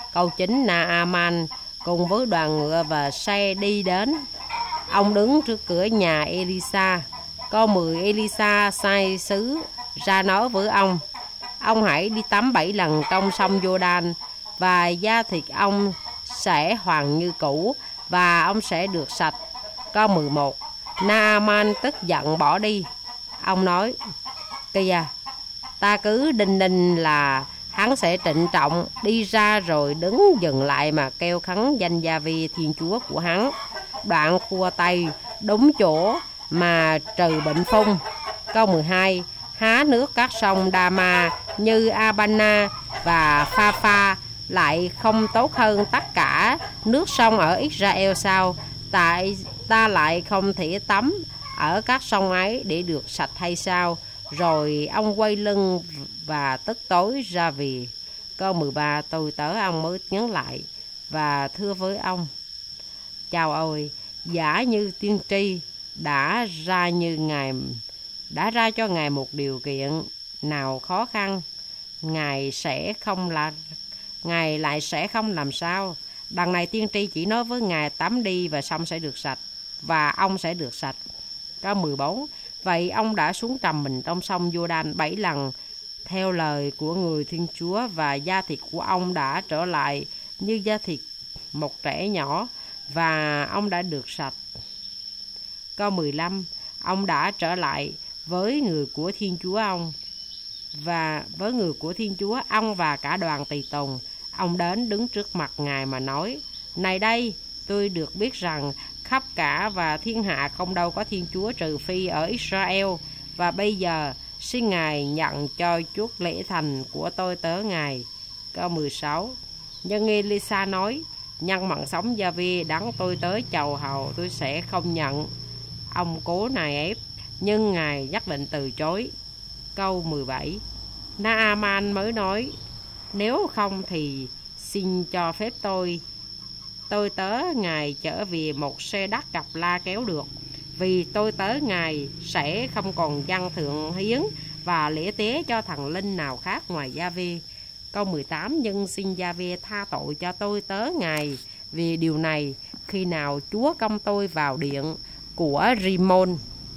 Câu chín, Naaman cùng với đoàn ngựa và xe đi đến. Ông đứng trước cửa nhà Elisa. Câu mười, Elisa sai sứ ra nói với ông: ông hãy đi tắm bảy lần trong sông Giô-đan, và da thịt ông sẽ hoàn như cũ, và ông sẽ được sạch. Câu mười một, Naaman tức giận bỏ đi. Ông nói: kìa, ta cứ đinh ninh là hắn sẽ trịnh trọng đi ra, rồi đứng dừng lại mà kêu khấn danh Gia-vi Thiên Chúa của hắn. Đoạn khua tay đúng chỗ mà trừ bệnh phung. Câu mười hai, há nước các sông Đa-ma như Abana và Pha Pha lại không tốt hơn tất cả nước sông ở Israel sao? Tại ta lại không thể tắm ở các sông ấy để được sạch hay sao? Rồi ông quay lưng và tức tối ra về. Câu mười ba, tôi tớ ông mới nhấn lại và thưa với ông: chào ơi, giả như tiên tri đã ra như ngài đã ra cho ngài một điều kiện nào khó khăn, ngài sẽ không là ngài lại sẽ không làm sao? Đằng này tiên tri chỉ nói với ngài tắm đi và sông sẽ được sạch, và ông sẽ được sạch. Câu mười bốn, vậy ông đã xuống trầm mình trong sông Giô-đan bảy lần theo lời của người Thiên Chúa, và da thịt của ông đã trở lại như da thịt một trẻ nhỏ, và ông đã được sạch. Câu mười lăm, ông đã trở lại với người của Thiên Chúa ông, và với người của Thiên Chúa ông và cả đoàn tùy tùng. Ông đến đứng trước mặt ngài mà nói: này đây, tôi được biết rằng khắp cả và thiên hạ không đâu có Thiên Chúa trừ phi ở Israel, và bây giờ xin ngài nhận cho chuốc lễ thành của tôi tớ ngài. Câu mười sáu, nhưng Elisa nói: nhân mạng sống Gia-vi đắng tôi tới chầu hầu, tôi sẽ không nhận. Ông cố nài ép, nhưng ngài nhất định từ chối. Câu mười bảy, Naaman mới nói: nếu không thì xin cho phép tôi tôi tớ ngài trở về một xe đắt cặp la kéo được, vì tôi tớ ngài sẽ không còn dâng thượng hiến và lễ tế cho thần linh nào khác ngoài Gia-vi. Câu mười tám, nhưng xin Gia-vi tha tội cho tôi tớ ngài vì điều này, khi nào Chúa công tôi vào điện của Rimon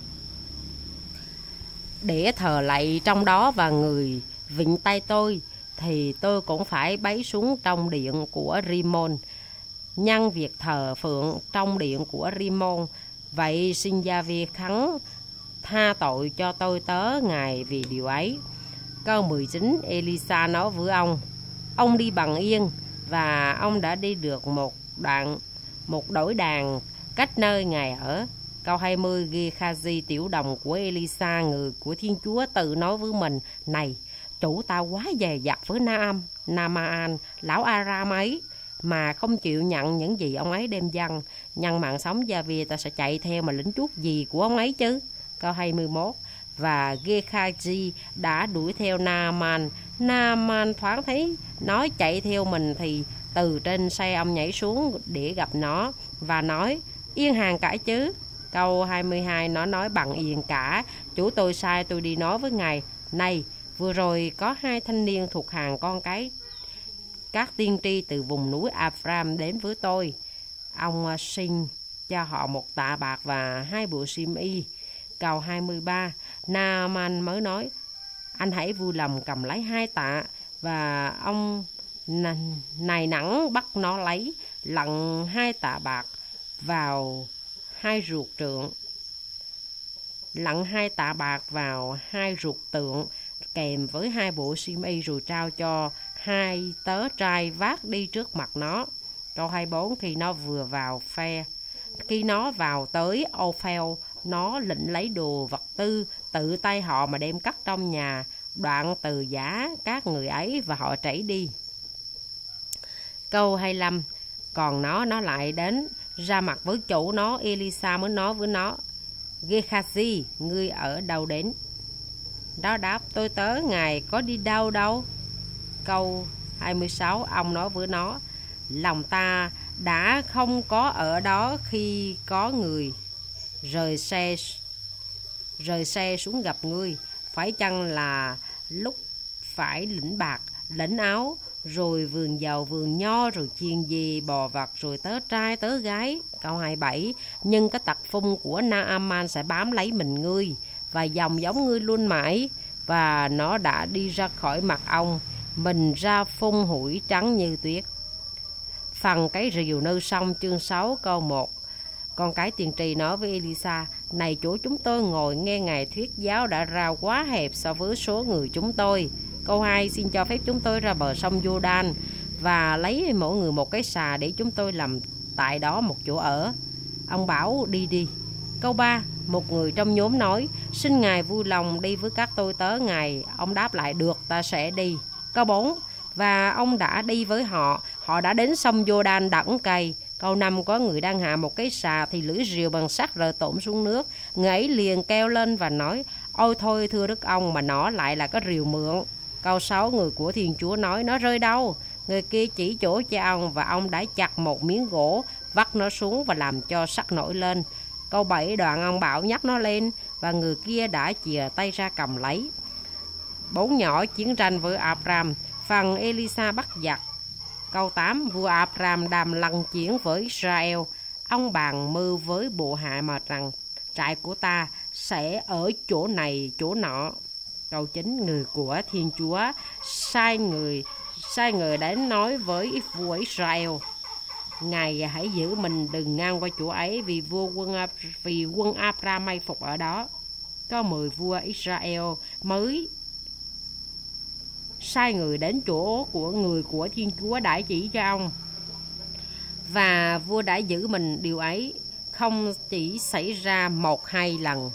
để thờ lạy trong đó, và người vịnh tay tôi, thì tôi cũng phải bấy xuống trong điện của Rimon, nhân việc thờ phượng trong điện của Rimon. Vậy xin Gia-vi khấn tha tội cho tôi tớ ngài vì điều ấy. Câu mười chín, Elisa nói với ông: ông đi bằng yên, và ông đã đi được một đoạn một đổi đàn cách nơi ngài ở. Câu hai mươi, Gê-kha-zi tiểu đồng của Elisa người của Thiên Chúa tự nói với mình: này, chủ ta quá dè dặt với Naam Naaman lão Aram ấy, mà không chịu nhận những gì ông ấy đem dâng. Nhân mạng sống Gia-vi ta sẽ chạy theo mà lĩnh chuốc gì của ông ấy chứ. Câu hai mươi mốt, và Gê-kha-zi đã đuổi theo Naaman. Naaman thoáng thấy nó chạy theo mình thì từ trên xe ông nhảy xuống để gặp nó và nói: yên hàng cả chứ. Câu hai mươi hai, nó nói bằng yên cả. Chủ tôi sai tôi đi nói với ngài: này, vừa rồi có hai thanh niên thuộc hàng con cái các tiên tri từ vùng núi Ephraim đến với tôi. Ông xin cho họ một tạ bạc và hai bộ xiêm y. Câu hai mươi ba, Naaman mới nói: anh hãy vui lòng cầm lấy hai tạ. Và ông này nẵng bắt nó lấy, lặn hai tạ bạc vào hai ruột trượng lặn hai tạ bạc vào hai ruột tượng kèm với hai bộ xiêm y, rồi trao cho hai tớ trai vác đi trước mặt nó. Câu hai mươi bốn, khi nó vừa vào phe khi nó vào tới Ophel, nó lĩnh lấy đồ vật tư tự tay họ mà đem cất trong nhà, đoạn từ giả các người ấy và họ chảy đi. Câu hai mươi lăm, còn nó nó lại đến ra mặt với chủ nó. Elisa mới nói với nó: Gê-kha-zi, ngươi ở đâu đến? Đó đáp: tôi tớ ngài có đi đâu đâu. Câu hai mươi sáu, ông nói với nó: lòng ta đã không có ở đó khi có người rời xe rời xe xuống gặp ngươi. Phải chăng là lúc phải lĩnh bạc, lĩnh áo rồi vườn dầu, vườn nho, rồi chiên dì, bò vặt, rồi tớ trai, tớ gái. Câu hai mươi bảy. Nhưng cái tật phung của Naaman sẽ bám lấy mình ngươi, và dòng giống ngươi luôn mãi. Và nó đã đi ra khỏi mặt ông, mình ra phun hủi trắng như tuyết. Phần cái rìu nơi sông, chương sáu câu một. Con cái tiên tri nói với Elisa: Này chủ, chúng tôi ngồi nghe ngài thuyết giáo đã ra quá hẹp so với số người chúng tôi. Câu hai. Xin cho phép chúng tôi ra bờ sông Giô-đan và lấy mỗi người một cái xà để chúng tôi làm tại đó một chỗ ở. Ông bảo: Đi đi. Câu ba. Một người trong nhóm nói: Xin ngài vui lòng đi với các tôi tớ ngài. Ông đáp lại: Được, ta sẽ đi. Câu bốn. Và ông đã đi với họ. Họ đã đến sông Giô-đan đẳng cây. Câu năm. Có người đang hạ một cái xà thì lưỡi rìu bằng sắt rơi tổm xuống nước. Người ấy liền kêu lên và nói: Ôi thôi thưa đức ông, mà nó lại là cái rìu mượn. Câu sáu. Người của Thiên Chúa nói: Nó rơi đâu? Người kia chỉ chỗ cho ông, và ông đã chặt một miếng gỗ, vắt nó xuống và làm cho sắt nổi lên. Câu bảy. Đoạn ông bảo nhắc nó lên, và người kia đã chìa tay ra cầm lấy. Bốn nhỏ chiến tranh với Abram. Phần Elisa bắt giặc. Câu tám. Vua Abram đàm lăng chiến với Israel. Ông bàn mưu với bộ hạ mà rằng: Trại của ta sẽ ở chỗ này chỗ nọ. Câu chín. Người của Thiên Chúa sai người sai người đến nói với vua Israel: Ngài hãy giữ mình đừng ngang qua chỗ ấy, vì vua quân vì quân Abram may phục ở đó. Câu mười. Vua Israel mới sai người đến chỗ của người của Thiên Chúa đã chỉ cho ông, và vua đã giữ mình điều ấy, không chỉ xảy ra một hai lần.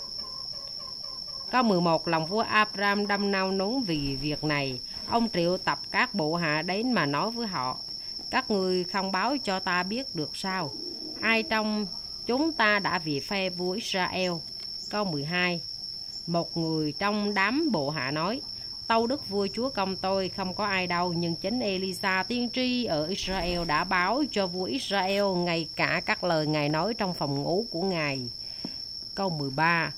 Câu mười một. Lòng vua Abram đâm nao núng vì việc này. Ông triệu tập các bộ hạ đến mà nói với họ: Các ngươi không báo cho ta biết được sao? Ai trong chúng ta đã vì phe vua Israel? Câu mười hai. Một người trong đám bộ hạ nói: Tâu đức vua chúa công tôi không có ai đâu, nhưng chính Elisa tiên tri ở Israel đã báo cho vua Israel ngay cả các lời ngài nói trong phòng ngủ của ngài. Câu mười ba.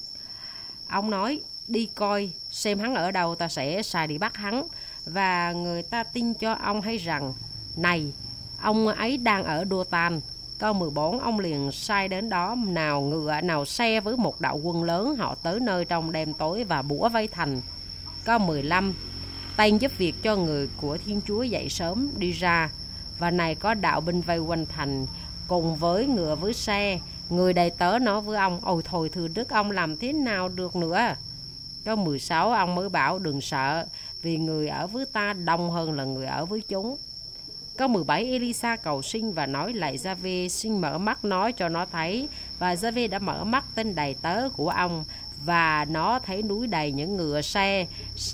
Ông nói: Đi coi xem hắn ở đâu, ta sẽ sai đi bắt hắn. Và người ta tin cho ông hay rằng: Này, ông ấy đang ở Đô-tan. Câu mười bốn. Ông liền sai đến đó, nào ngựa nào xe với một đạo quân lớn. Họ tới nơi trong đêm tối và bủa vây thành. Câu mười lăm. Tay giúp việc cho người của Thiên Chúa dậy sớm đi ra, và này có đạo binh vây quanh thành cùng với ngựa với xe. Người đầy tớ nói với ông: Ôi thôi thưa đức ông, làm thế nào được nữa? Câu mười sáu. Ông mới bảo: Đừng sợ, vì người ở với ta đông hơn là người ở với chúng. Câu mười bảy. Elisa cầu xin và nói: Lạy Gia-vê, xin mở mắt nó cho nó thấy. Và Gia-vê đã mở mắt tên đầy tớ của ông, và nó thấy núi đầy những ngựa xe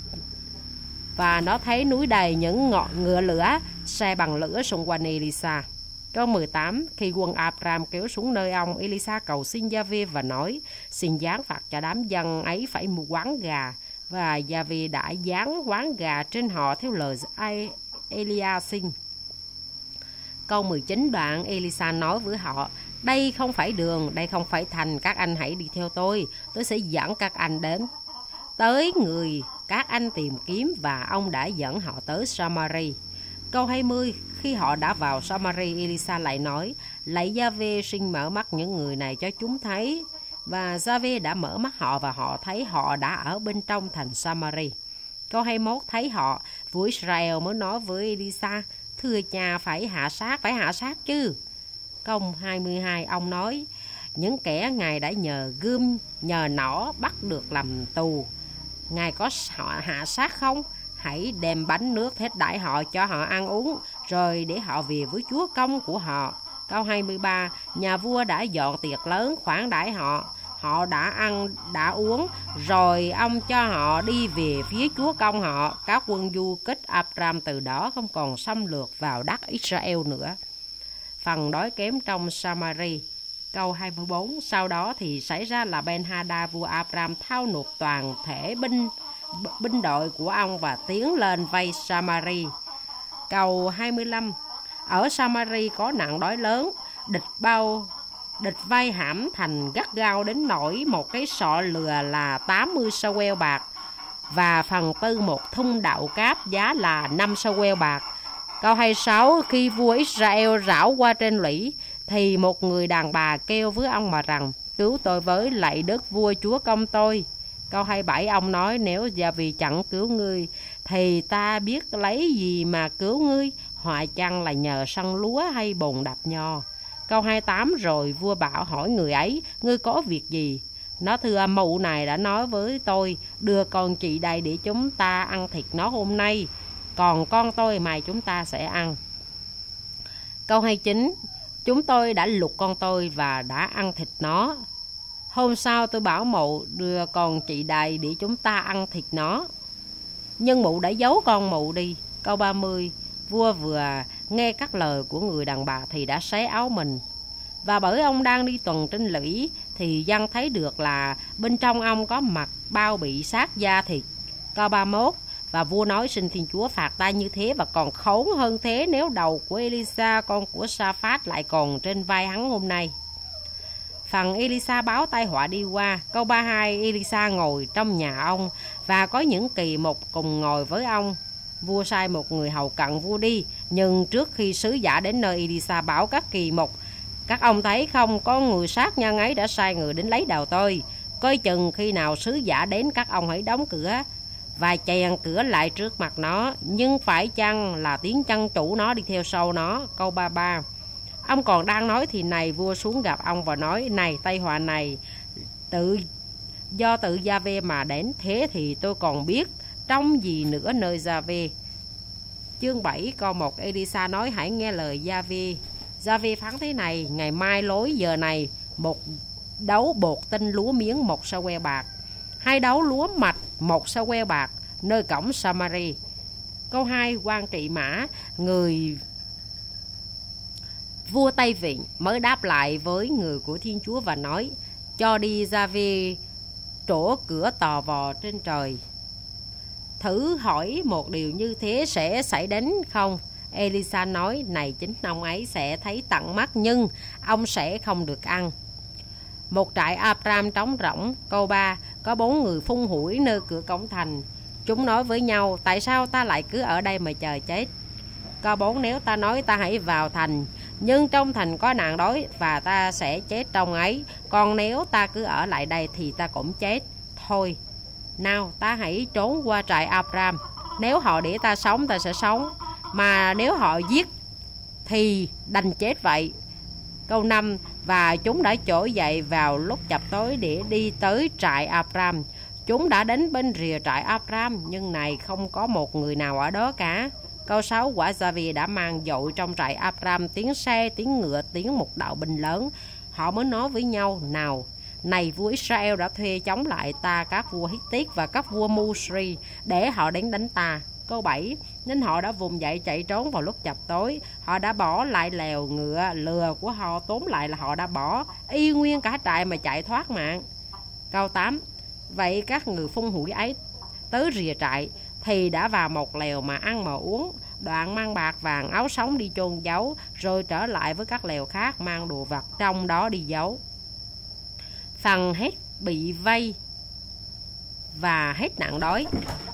và nó thấy núi đầy những ngọn ngựa lửa xe bằng lửa xung quanh Elisa. Câu mười tám. Khi quân Abram kéo xuống nơi ông, Elisa cầu xin Gia-vê và nói: Xin giáng phạt cho đám dân ấy phải mua quán gà. Và Gia-vê đã giáng quán gà trên họ theo lời Elia xin. Câu mười chín. Đoạn Elisa nói với họ: Đây không phải đường, đây không phải thành, các anh hãy đi theo tôi, tôi sẽ dẫn các anh đến tới người các anh tìm kiếm. Và ông đã dẫn họ tới Samari. Câu hai mươi. Khi họ đã vào Samari, Elisa lại nói: Lạy Gia-vê, xin mở mắt những người này cho chúng thấy. Và Gia-vê đã mở mắt họ, và họ thấy họ đã ở bên trong thành Samari. Câu hai mươi mốt. Thấy họ, vua Israel mới nói với Elisa: Thưa cha, phải hạ sát, phải hạ sát chứ. Câu hai mươi hai. Ông nói: Những kẻ ngài đã nhờ gươm, nhờ nỏ bắt được làm tù, ngài có họ hạ sát không? Hãy đem bánh nước hết đãi họ, cho họ ăn uống, rồi để họ về với chúa công của họ. Câu hai mươi ba. Nhà vua đã dọn tiệc lớn khoản đãi họ. Họ đã ăn, đã uống, rồi ông cho họ đi về phía chúa công họ. Các quân du kích Abram từ đó không còn xâm lược vào đất Israel nữa. Phần đói kém trong Samari. Câu hai mươi bốn. Sau đó thì xảy ra là Ben-hadad vua Abram thao nộp toàn thể binh binh đội của ông và tiến lên vây Samari. Câu hai mươi lăm. Ở Samari có nạn đói lớn, địch bao địch vây hãm thành gắt gao đến nỗi một cái sọ lừa là tám mươi sâu queo bạc và phần tư một thung đậu cáp giá là năm sâu queo bạc. Câu hai mươi sáu, khi vua Israel rảo qua trên lũy, thì một người đàn bà kêu với ông mà rằng, cứu tôi với, lạy đất vua chúa công tôi. Câu hai mươi bảy, ông nói, nếu giờ vì chẳng cứu ngươi, thì ta biết lấy gì mà cứu ngươi, họa chăng là nhờ săn lúa hay bồn đập nho. Câu hai mươi tám, rồi vua bảo hỏi người ấy, ngươi có việc gì? Nó thưa, mụ này đã nói với tôi, đưa con chị đây để chúng ta ăn thịt nó hôm nay, còn con tôi mai chúng ta sẽ ăn. Câu hai mươi chín, chúng tôi đã luộc con tôi và đã ăn thịt nó. Hôm sau tôi bảo mụ đưa con chị đây để chúng ta ăn thịt nó, nhưng mụ đã giấu con mụ đi. Câu ba mươi, vua vừa nghe các lời của người đàn bà thì đã xé áo mình. Và bởi ông đang đi tuần trên lũy, thì dân thấy được là bên trong ông có mặc bao bị sát da thịt. Câu ba mươi mốt, và vua nói, xin Thiên Chúa phạt ta như thế và còn khốn hơn thế nếu đầu của Elisa con của Sa-phát lại còn trên vai hắn hôm nay. Phần Elisa báo tai họa đi qua. Câu ba mươi hai, Elisa ngồi trong nhà ông và có những kỳ mục cùng ngồi với ông. Vua sai một người hầu cận vua đi, nhưng trước khi sứ giả đến nơi, Elisa bảo các kỳ mục, các ông thấy không, có người sát nhân ấy đã sai người đến lấy đầu tôi. Coi chừng khi nào sứ giả đến, các ông hãy đóng cửa và chèn cửa lại trước mặt nó, nhưng phải chăng là tiếng chân chủ nó đi theo sau nó. Câu ba mươi ba, ông còn đang nói thì này, vua xuống gặp ông và nói, này, tai họa này tự do tự Gia-vê mà đến, thế thì tôi còn biết trông gì nữa nơi Gia-vê. Chương bảy câu một, Elisa nói, hãy nghe lời Gia-vê. Gia-vê phán thế này, ngày mai lối giờ này, một đấu bột tinh lúa miếng một sâu queo bạc, hai đấu lúa mạch một sâu queo bạc nơi cổng Samari. Câu hai, quan trị mã người vua Tây Viện mới đáp lại với người của Thiên Chúa và nói, cho đi Gia-vê trổ cửa tò vò trên trời, thử hỏi một điều như thế sẽ xảy đến không? Elisa nói, này, chính ông ấy sẽ thấy tận mắt, nhưng ông sẽ không được ăn. Một trại Abram trống rỗng. Câu ba, có bốn người phun hủi nơi cửa cổng thành. Chúng nói với nhau, tại sao ta lại cứ ở đây mà chờ chết? Câu bốn, nếu ta nói ta hãy vào thành, nhưng trong thành có nạn đói và ta sẽ chết trong ấy, còn nếu ta cứ ở lại đây thì ta cũng chết. Thôi, nào ta hãy trốn qua trại Abram. Nếu họ để ta sống, ta sẽ sống, mà nếu họ giết thì đành chết vậy. Câu năm, và chúng đã trỗi dậy vào lúc chập tối để đi tới trại Abram. Chúng đã đến bên rìa trại Abram, nhưng này không có một người nào ở đó cả. Câu sáu, quả Gia-vê đã mang dội trong trại Abram tiếng xe, tiếng ngựa, tiếng một đạo binh lớn. Họ mới nói với nhau, nào, này, vua Israel đã thuê chống lại ta các vua Hittite và các vua Musri để họ đến đánh ta. Câu bảy, nên họ đã vùng dậy chạy trốn vào lúc chập tối. Họ đã bỏ lại lèo ngựa lừa của họ, tóm lại là họ đã bỏ y nguyên cả trại mà chạy thoát mạng. Câu tám, vậy các người phun hủi ấy tới rìa trại thì đã vào một lèo mà ăn mà uống, đoạn mang bạc vàng áo sống đi chôn giấu, rồi trở lại với các lèo khác mang đồ vật trong đó đi giấu. Phần hết bị vây và hết nạn đói.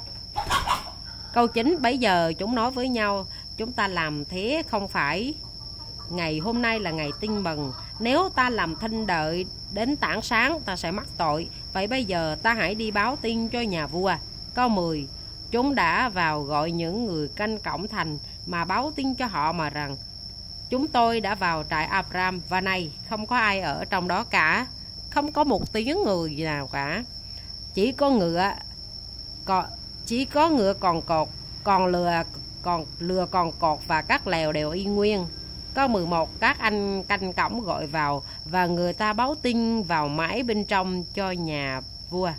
Câu chín, bấy giờ chúng nói với nhau, chúng ta làm thế không phải ngày hôm nay là ngày tinh mừng, nếu ta làm thinh đợi đến tảng sáng ta sẽ mắc tội, vậy bây giờ ta hãy đi báo tin cho nhà vua. Câu mười, chúng đã vào gọi những người canh cổng thành mà báo tin cho họ mà rằng, chúng tôi đã vào trại Abram và này không có ai ở trong đó cả, không có một tiếng người nào cả, chỉ có ngựa còn chỉ có ngựa còn cột, còn lừa còn lừa còn cột và các lèo đều y nguyên. Câu mười một, các anh canh cổng gọi vào và người ta báo tin vào mãi bên trong cho nhà vua.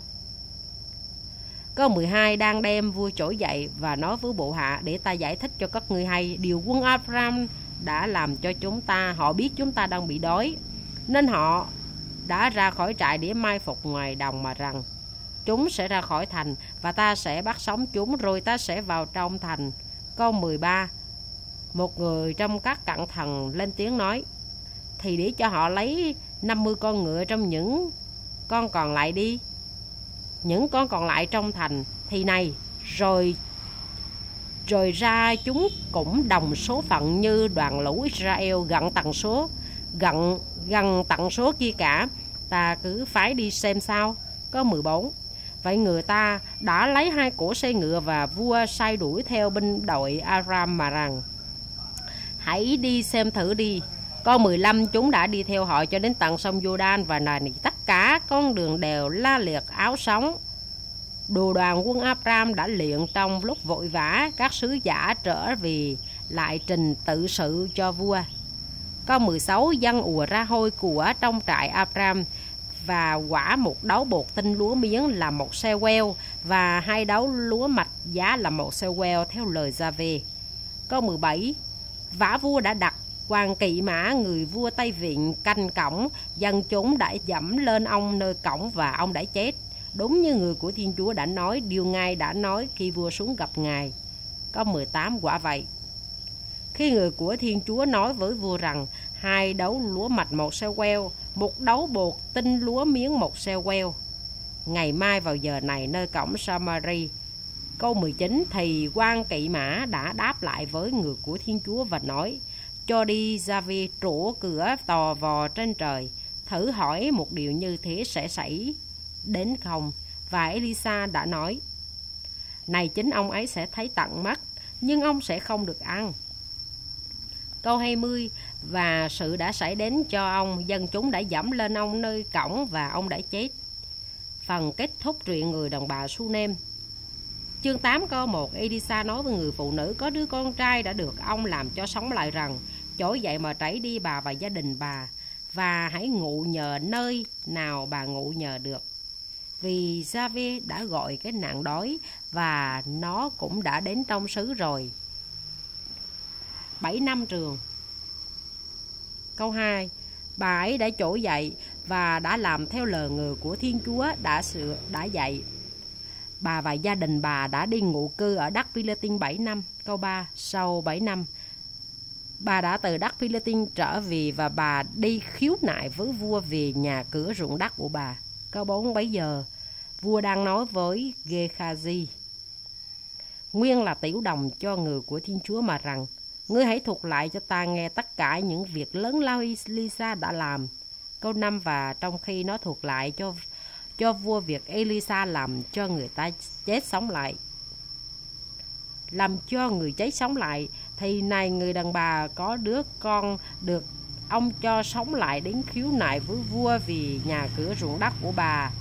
Câu mười hai, đang đem vua trỗi dậy và nói với bộ hạ, để ta giải thích cho các ngươi hay điều quân Abram đã làm cho chúng ta. Họ biết chúng ta đang bị đói, nên họ đã ra khỏi trại để mai phục ngoài đồng mà rằng, chúng sẽ ra khỏi thành và ta sẽ bắt sống chúng, rồi ta sẽ vào trong thành. Câu mười ba, một người trong các cận thần lên tiếng nói, thì để cho họ lấy năm mươi con ngựa trong những con còn lại đi. Những con còn lại trong thành thì này, rồi rồi ra chúng cũng đồng số phận như đoàn lũ Israel, gần tận số gần gần tận số kia cả, ta cứ phải đi xem sao. Có mười bốn. Vậy người ta đã lấy hai cỗ xe ngựa và vua sai đuổi theo binh đội Aram mà rằng: hãy đi xem thử đi. Có mười lăm. Chúng đã đi theo họ cho đến tận sông Jordan, và này tất cả con đường đều la liệt áo sóng. Đồ đoàn quân Aram đã luyện trong lúc vội vã. Các sứ giả trở về lại trình tự sự cho vua. Có mười sáu. Dân ùa ra hôi của trong trại Aram và quả một đấu bột tinh lúa miếng là một xe queo, và hai đấu lúa mạch giá là một xe queo theo lời Gia-vê. Có mười bảy. Vả vua đã đặt quan kỵ mã người vua Tây Viện canh cổng, dân chúng đã dẫm lên ông nơi cổng và ông đã chết, đúng như người của Thiên Chúa đã nói, điều Ngài đã nói khi vua xuống gặp Ngài. Có mười tám. Quả vậy, khi người của Thiên Chúa nói với vua rằng hai đấu lúa mạch một xe queo, một đấu bột tinh lúa miếng một xe queo, ngày mai vào giờ này nơi cổng Samari. Câu mười chín. Thì quan kỵ mã đã đáp lại với người của Thiên Chúa và nói: cho đi Gia-vi trổ cửa tò vò trên trời, thử hỏi một điều như thế sẽ xảy đến không? Và Elisa đã nói: này, chính ông ấy sẽ thấy tận mắt, nhưng ông sẽ không được ăn. Câu hai mươi. Và sự đã xảy đến cho ông, dân chúng đã dẫm lên ông nơi cổng và ông đã chết. Phần kết thúc truyện người đàn bà Su-nem. Chương tám câu một. Elisa nói với người phụ nữ có đứa con trai đã được ông làm cho sống lại rằng: trỗi dậy mà trảy đi bà và gia đình bà, và hãy ngụ nhờ nơi nào bà ngụ nhờ được. Vì Gia-vê đã gọi cái nạn đói, và nó cũng đã đến trong xứ rồi. Bảy năm trường. Câu hai. Bà ấy đã trỗi dậy và đã làm theo lời người của Thiên Chúa đã sửa đã dạy. Bà và gia đình bà đã đi ngụ cư ở đất Philippines bảy năm. Câu ba. Sau bảy năm, bà đã từ đất Philippines trở về, và bà đi khiếu nại với vua về nhà cửa ruộng đất của bà. Câu bốn. Bấy giờ vua đang nói với Gê-kha-zi, nguyên là tiểu đồng cho người của Thiên Chúa, mà rằng: ngươi hãy thuật lại cho ta nghe tất cả những việc lớn lao Elisa đã làm. Câu năm. Và trong khi nó thuật lại cho cho vua việc Elisa làm cho người ta chết sống lại, làm cho người chết sống lại, thì này, người đàn bà có đứa con được ông cho sống lại đến khiếu nại với vua vì nhà cửa ruộng đất của bà.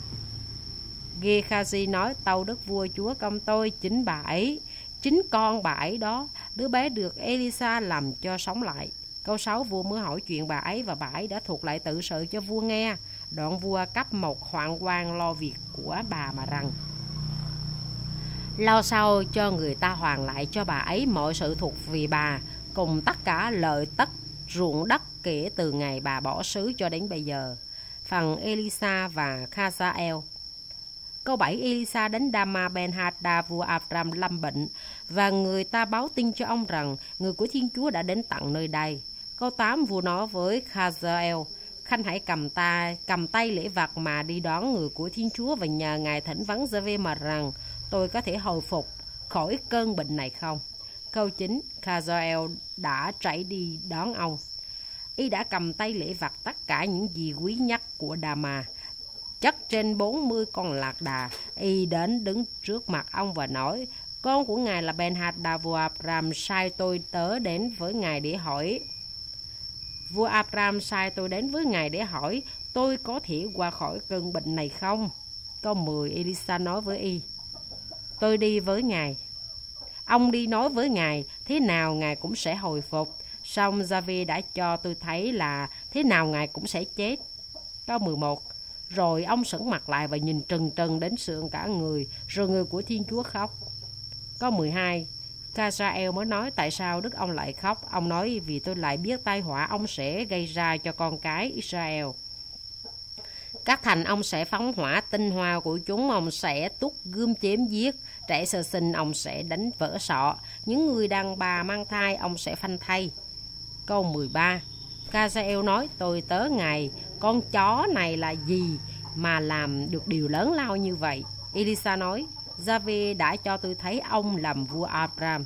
Gê-kha-zi nói: tâu đức vua chúa công tôi, chính bà ấy, chính con bà ấy đó, đứa bé được Elisa làm cho sống lại. Câu sáu. Vua mới hỏi chuyện bà ấy, và bà ấy đã thuật lại tự sự cho vua nghe. Đoạn vua cấp một hoạn quan lo việc của bà mà rằng: lo sau cho người ta hoàn lại cho bà ấy mọi sự thuộc vì bà, cùng tất cả lợi tất ruộng đất kể từ ngày bà bỏ xứ cho đến bây giờ. Phần Elisa và Khazael. Câu bảy. Elisa đến Dama Ben-hadad vua Aram lâm bệnh, và người ta báo tin cho ông rằng người của Thiên Chúa đã đến tận nơi đây. Câu tám. Vua nói với Khazael: khanh hãy cầm tay cầm tay lễ vật mà đi đón người của Thiên Chúa, và nhờ ngài thỉnh vấn Gia-vê mà rằng tôi có thể hồi phục khỏi cơn bệnh này không? Câu chín. Khazael đã chạy đi đón ông. Y đã cầm tay lễ vật tất cả những gì quý nhất của Dama, chất trên bốn mươi con lạc đà. Y đến đứng trước mặt ông và nói: con của ngài là Ben-hadad vua Aram sai tôi tớ đến với ngài để hỏi. Vua Aram sai tôi đến với ngài để hỏi tôi có thể qua khỏi cơn bệnh này không? Câu mười. Elisa nói với y: tôi đi với ngài. Ông đi nói với ngài, thế nào ngài cũng sẽ hồi phục. Song Gia-vê đã cho tôi thấy là thế nào ngài cũng sẽ chết. Câu mười một. Rồi ông sững mặt lại và nhìn trừng trừng đến sườn cả người, rồi người của Thiên Chúa khóc. Câu mười hai. Khazael mới nói: tại sao đức ông lại khóc? Ông nói: vì tôi lại biết tai họa ông sẽ gây ra cho con cái Israel. Các thành ông sẽ phóng hỏa tinh hoa của chúng, ông sẽ tuốt gươm chém giết, trẻ sơ sinh ông sẽ đánh vỡ sọ, những người đàn bà mang thai ông sẽ phanh thây. Câu mười ba. Khazael nói: tôi tớ ngài, con chó này là gì mà làm được điều lớn lao như vậy? Elisa nói: Gia-vê đã cho tôi thấy ông làm vua Abram.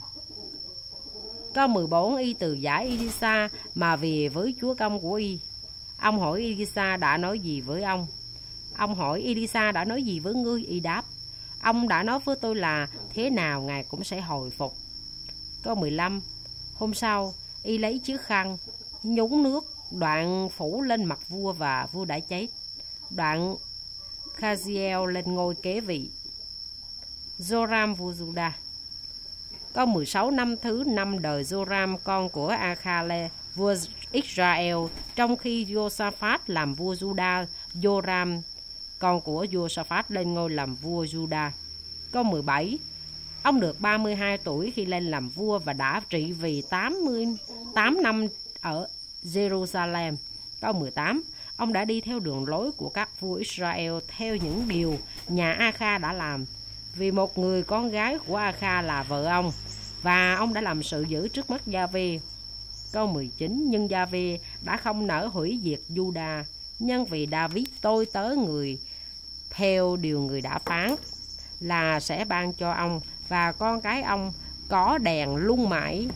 Câu mười bốn, y từ giả Elisa mà về với chúa công của y. Ông hỏi Elisa đã nói gì với ông? Ông hỏi Elisa đã nói gì với ngươi? Y đáp, ông đã nói với tôi là thế nào ngài cũng sẽ hồi phục. Câu mười lăm, hôm sau, y lấy chiếc khăn, nhúng nước, đoạn phủ lên mặt vua và vua đã chết. Đoạn Khaziel lên ngôi kế vị. Joram vua Juda. Câu mười sáu, năm thứ năm đời Joram con của Akhale vua Israel, trong khi Josaphat làm vua Juda, Joram con của Josaphat lên ngôi làm vua Juda. Câu mười bảy, ông được ba mươi hai tuổi khi lên làm vua và đã trị vì tám mươi tám năm ở Jerusalem. Câu mười tám, ông đã đi theo đường lối của các vua Israel theo những điều nhà A-kha đã làm, vì một người con gái của A-kha là vợ ông, và ông đã làm sự dữ trước mắt Gia-vê. Câu mười chín, nhưng Gia-vê đã không nỡ hủy diệt Juda, nhân vì David tôi tớ người theo điều người đã phán là sẽ ban cho ông và con cái ông có đèn luôn mãi.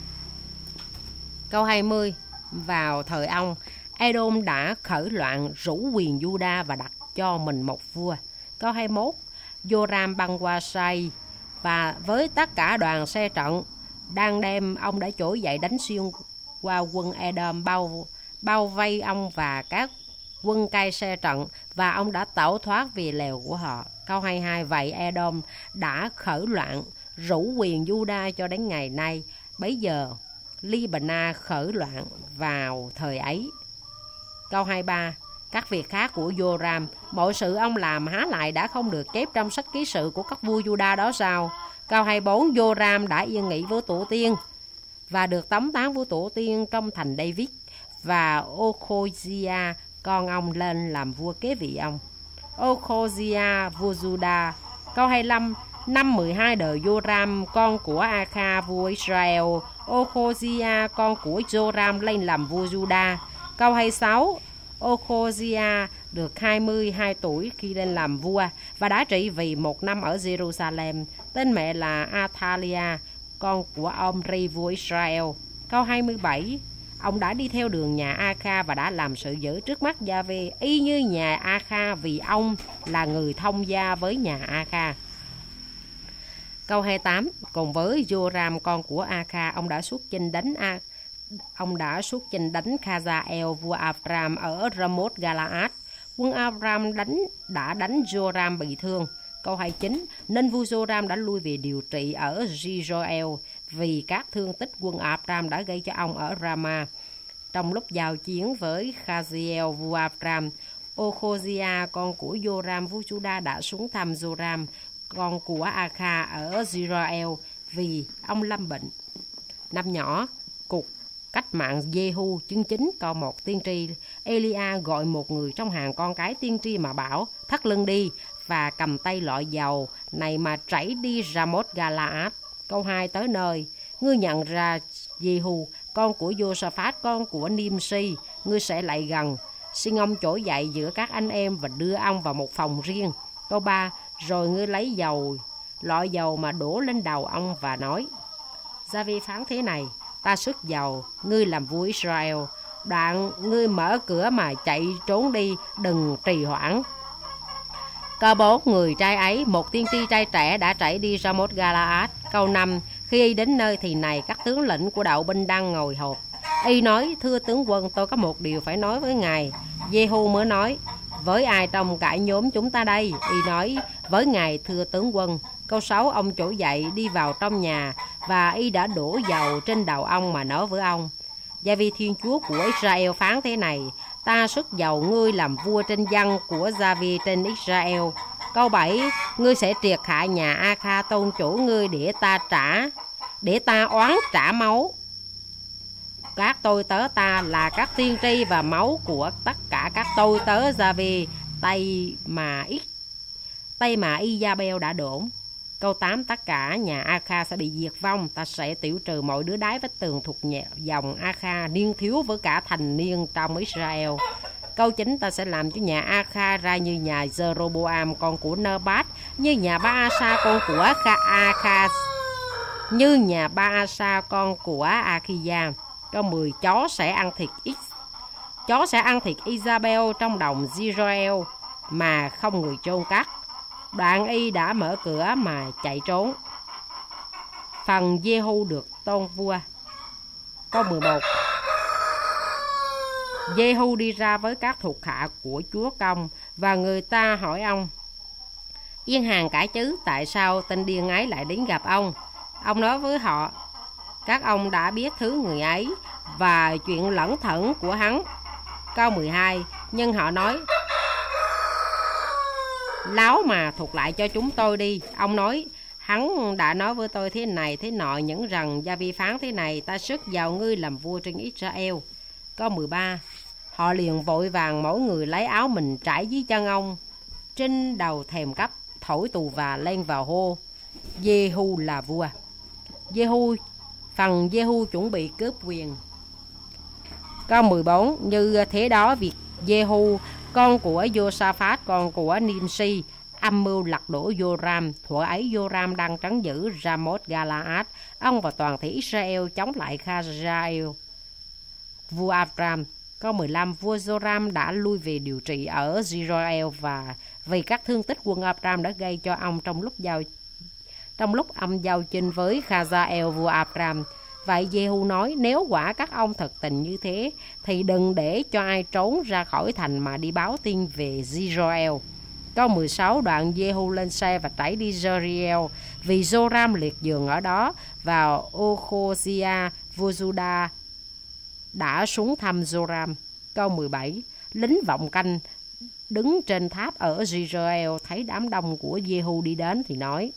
Câu hai mươi, vào thời ông, Edom đã khởi loạn rủ quyền Juda và đặt cho mình một vua. Câu hai mươi mốt, Joram băng qua Sai và với tất cả đoàn xe trận đang đem, ông đã trỗi dậy đánh xuyên qua quân Edom bao bao vây ông và các quân cai xe trận, và ông đã tẩu thoát vì lèo của họ. Câu hai mươi hai, vậy Edom đã khởi loạn rủ quyền Juda cho đến ngày nay. Bấy giờ Libana khởi loạn vào thời ấy. Câu hai mươi ba, các việc khác của Joram, mọi sự ông làm há lại đã không được chép trong sách ký sự của các vua Juda đó sao? Câu hai mươi bốn, Joram đã yên nghỉ với tổ tiên và được tống tán với tổ tiên trong thành David, và Okhozia con ông lên làm vua kế vị ông. Okhozia vua Juda. Câu hai mươi lăm, năm mười hai đời Joram con của A-kha vua Israel, Okhozia con của Joram lên làm vua Juda. Câu hai mươi sáu, Okhozia được hai mươi hai tuổi khi lên làm vua và đã trị vì một năm ở Jerusalem. Tên mẹ là Athalia, con của Omri vua Israel. Câu hai mươi bảy, ông đã đi theo đường nhà A-kha và đã làm sự dữ trước mắt Gia-vê y như nhà A-kha, vì ông là người thông gia với nhà A-kha. Câu hai mươi tám, cùng với Joram con của A-kha, ông đã xuất chinh đánh A ông đã xuất chinh đánh Khazael vua Abram ở Ramoth Galaad. Quân Abram đánh đã đánh Joram bị thương. Câu hai mươi chín, nên vua Joram đã lui về điều trị ở Gizoel vì các thương tích quân Abram đã gây cho ông ở Rama. Trong lúc giao chiến với Khaziel vua Abram, Okhozia con của Joram vua Juda đã xuống thăm Joram con của A-kha ở Gizoel vì ông lâm bệnh. Năm nhỏ, cuộc cách mạng Jehu chương chính. Câu một, tiên tri Elia gọi một người trong hàng con cái tiên tri mà bảo, thắt lưng đi và cầm tay lọ dầu này mà chảy đi Ramoth Galaad. Câu hai, tới nơi ngươi nhận ra Jehu con của Josaphat con của Nimsi, ngươi sẽ lại gần, xin ông trỗi dậy giữa các anh em và đưa ông vào một phòng riêng. Câu ba, rồi ngươi lấy dầu lọ dầu mà đổ lên đầu ông và nói, Gia-vê phán thế này, ta xuất dầu, ngươi làm vua Israel, đoạn ngươi mở cửa mà chạy trốn đi, đừng trì hoãn. Câu bốn, người trai ấy, một tiên tri trai trẻ đã chạy đi Ramoth Galaad. Câu năm, khi y đến nơi thì này, các tướng lĩnh của đạo binh đang ngồi họp. Y nói, thưa tướng quân, tôi có một điều phải nói với ngài. Jehu mới nói, với ai trong cả nhóm chúng ta đây? Y nói, với ngài thưa tướng quân. Câu sáu, ông trỗi dậy đi vào trong nhà và y đã đổ dầu trên đầu ông mà nói với ông, Gia-vê Thiên Chúa của Israel phán thế này, ta xuất dầu ngươi làm vua trên dân của Gia-vê trên Israel. Câu bảy, ngươi sẽ triệt hạ nhà A-kha tôn chủ ngươi để ta trả để ta oán trả máu các tôi tớ ta là các tiên tri và máu của tất cả các tôi tớ Gia-vê tay mà ít tay mà Izabel đã đổ. Câu tám, tất cả nhà A-kha sẽ bị diệt vong, ta sẽ tiểu trừ mọi đứa đái vách tường thuộc nhà dòng A-kha niên thiếu với cả thành niên trong Israel. Câu chín, ta sẽ làm cho nhà Akha ra như nhà Jeroboam con của Nebat, như nhà Baasa con của Akha, như nhà Baasa con của Akhia. Câu mười, chó sẽ ăn thịt X, chó sẽ ăn thịt Isabel trong đồng Israel mà không người chôn cắt. Đoạn y đã mở cửa mà chạy trốn. Phần Jehu được tôn vua. Câu mười một, Jehu đi ra với các thuộc hạ của chúa công, và người ta hỏi ông: yên hàng cả chứ, tại sao tên điên ấy lại đến gặp ông? Ông nói với họ: các ông đã biết thứ người ấy và chuyện lẩn thẩn của hắn. Câu mười hai, nhưng họ nói: láo mà, thuộc lại cho chúng tôi đi. Ông nói: hắn đã nói với tôi thế này thế nọ, những rằng Gia Vi phán thế này: ta sức vào ngươi làm vua trên Israel. Câu mười ba, họ liền vội vàng mỗi người lấy áo mình trải dưới chân ông, trên đầu thềm cấp, thổi tù và lên vào hô: Jehu là vua. Jehu phần Jehu chuẩn bị cướp quyền. Câu mười bốn, như thế đó việc Jehu con của Josaphat con của Nimsi âm mưu lật đổ Joram. Thuở ấy Joram đang trấn giữ Ramoth Galaad, ông và toàn thể Israel chống lại Khazael vua Abram. Câu mười lăm, vua Joram đã lui về điều trị ở Israel, và vì các thương tích quân Abram đã gây cho ông trong lúc giao trong lúc ông giao chinh với Khazael vua Abram. Vậy Jehu nói: nếu quả các ông thật tình như thế, thì đừng để cho ai trốn ra khỏi thành mà đi báo tin về Israel. Câu mười sáu, đoạn Jehu lên xe và chạy đi Jeriel, vì Joram liệt giường ở đó, và Okhozia vua Juda đã xuống thăm Joram. Câu mười bảy, lính vọng canh đứng trên tháp ở Jeriel thấy đám đông của Jehu đi đến thì nói: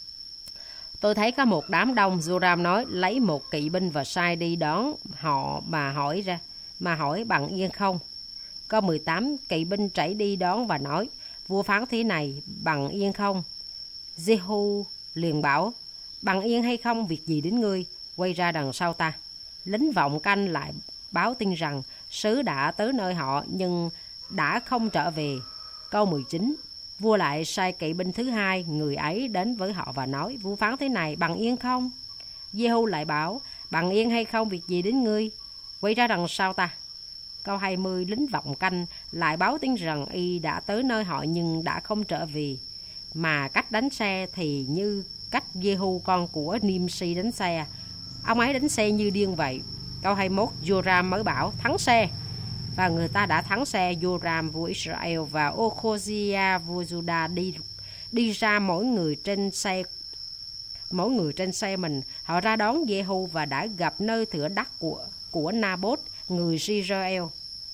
tôi thấy có một đám đông. Joram nói: lấy một kỵ binh và sai đi đón họ mà hỏi ra mà hỏi bằng yên không. Câu mười tám, kỵ binh chạy đi đón và nói: vua phán thế này, bằng yên không? Jehu liền bảo: bằng yên hay không, việc gì đến ngươi? Quay ra đằng sau ta. Lính vọng canh lại báo tin rằng sứ đã tới nơi họ, nhưng đã không trở về. Câu mười chín, vua lại sai kỵ binh thứ hai, người ấy đến với họ và nói: vua phán thế này, bằng yên không? Jehu lại bảo: bằng yên hay không, việc gì đến ngươi? Quay ra đằng sau ta. Câu hai mươi, lính vọng canh lại báo tin rằng y đã tới nơi họ nhưng đã không trở về, mà cách đánh xe thì như cách Jehu con của Nimsi đánh xe. Ông ấy đánh xe như điên vậy. Câu hai mươi mốt, Joram mới bảo: thắng xe. Và người ta đã thắng xe. Joram vua Israel và Okhozia vua Juda đi đi ra mỗi người trên xe mỗi người trên xe mình. Họ ra đón Jehu và đã gặp nơi thửa đất của của Naboth người Israel.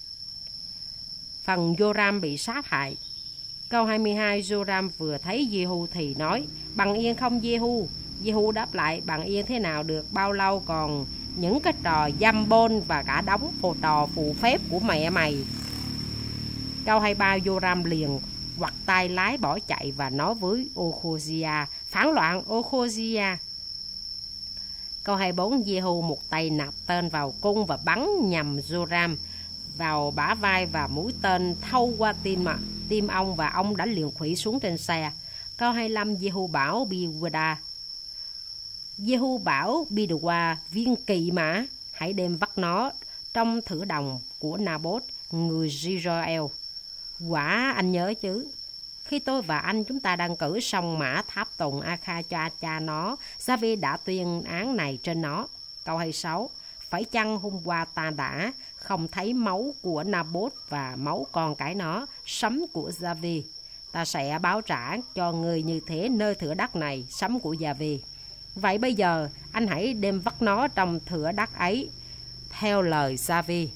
Phần Joram bị sát hại. Câu hai mươi hai, Joram vừa thấy Jehu thì nói: bằng yên không Jehu? Jehu đáp lại: bằng yên thế nào được, bao lâu còn những cái trò dăm bôn và cả đống phù trò phù phép của mẹ mày. Câu hai mươi ba, Joram liền quặt tay lái bỏ chạy và nói với Okhozia: phản loạn Okhozia. Câu hai mươi bốn, Jehu một tay nạp tên vào cung và bắn nhằm Joram vào bả vai, và mũi tên thâu qua tim mà tim ông, và ông đã liền khuỵu xuống trên xe. Câu hai mươi lăm, Jehu bảo Biwada Jehu bảo Bidawa viên kỵ mã: hãy đem vắt nó trong thửa đồng của Naboth người Israel. Quả anh nhớ chứ, khi tôi và anh chúng ta đang cử song mã tháp tùng Akha cho cha nó, Gia-vi đã tuyên án này trên nó. Câu hai mươi sáu, phải chăng hôm qua ta đã không thấy máu của Naboth và máu con cái nó, sấm của Gia-vi? Ta sẽ báo trả cho người như thế nơi thửa đất này, sấm của Gia-vi. Vậy bây giờ anh hãy đem vắt nó trong thửa đất ấy theo lời Gia-vi.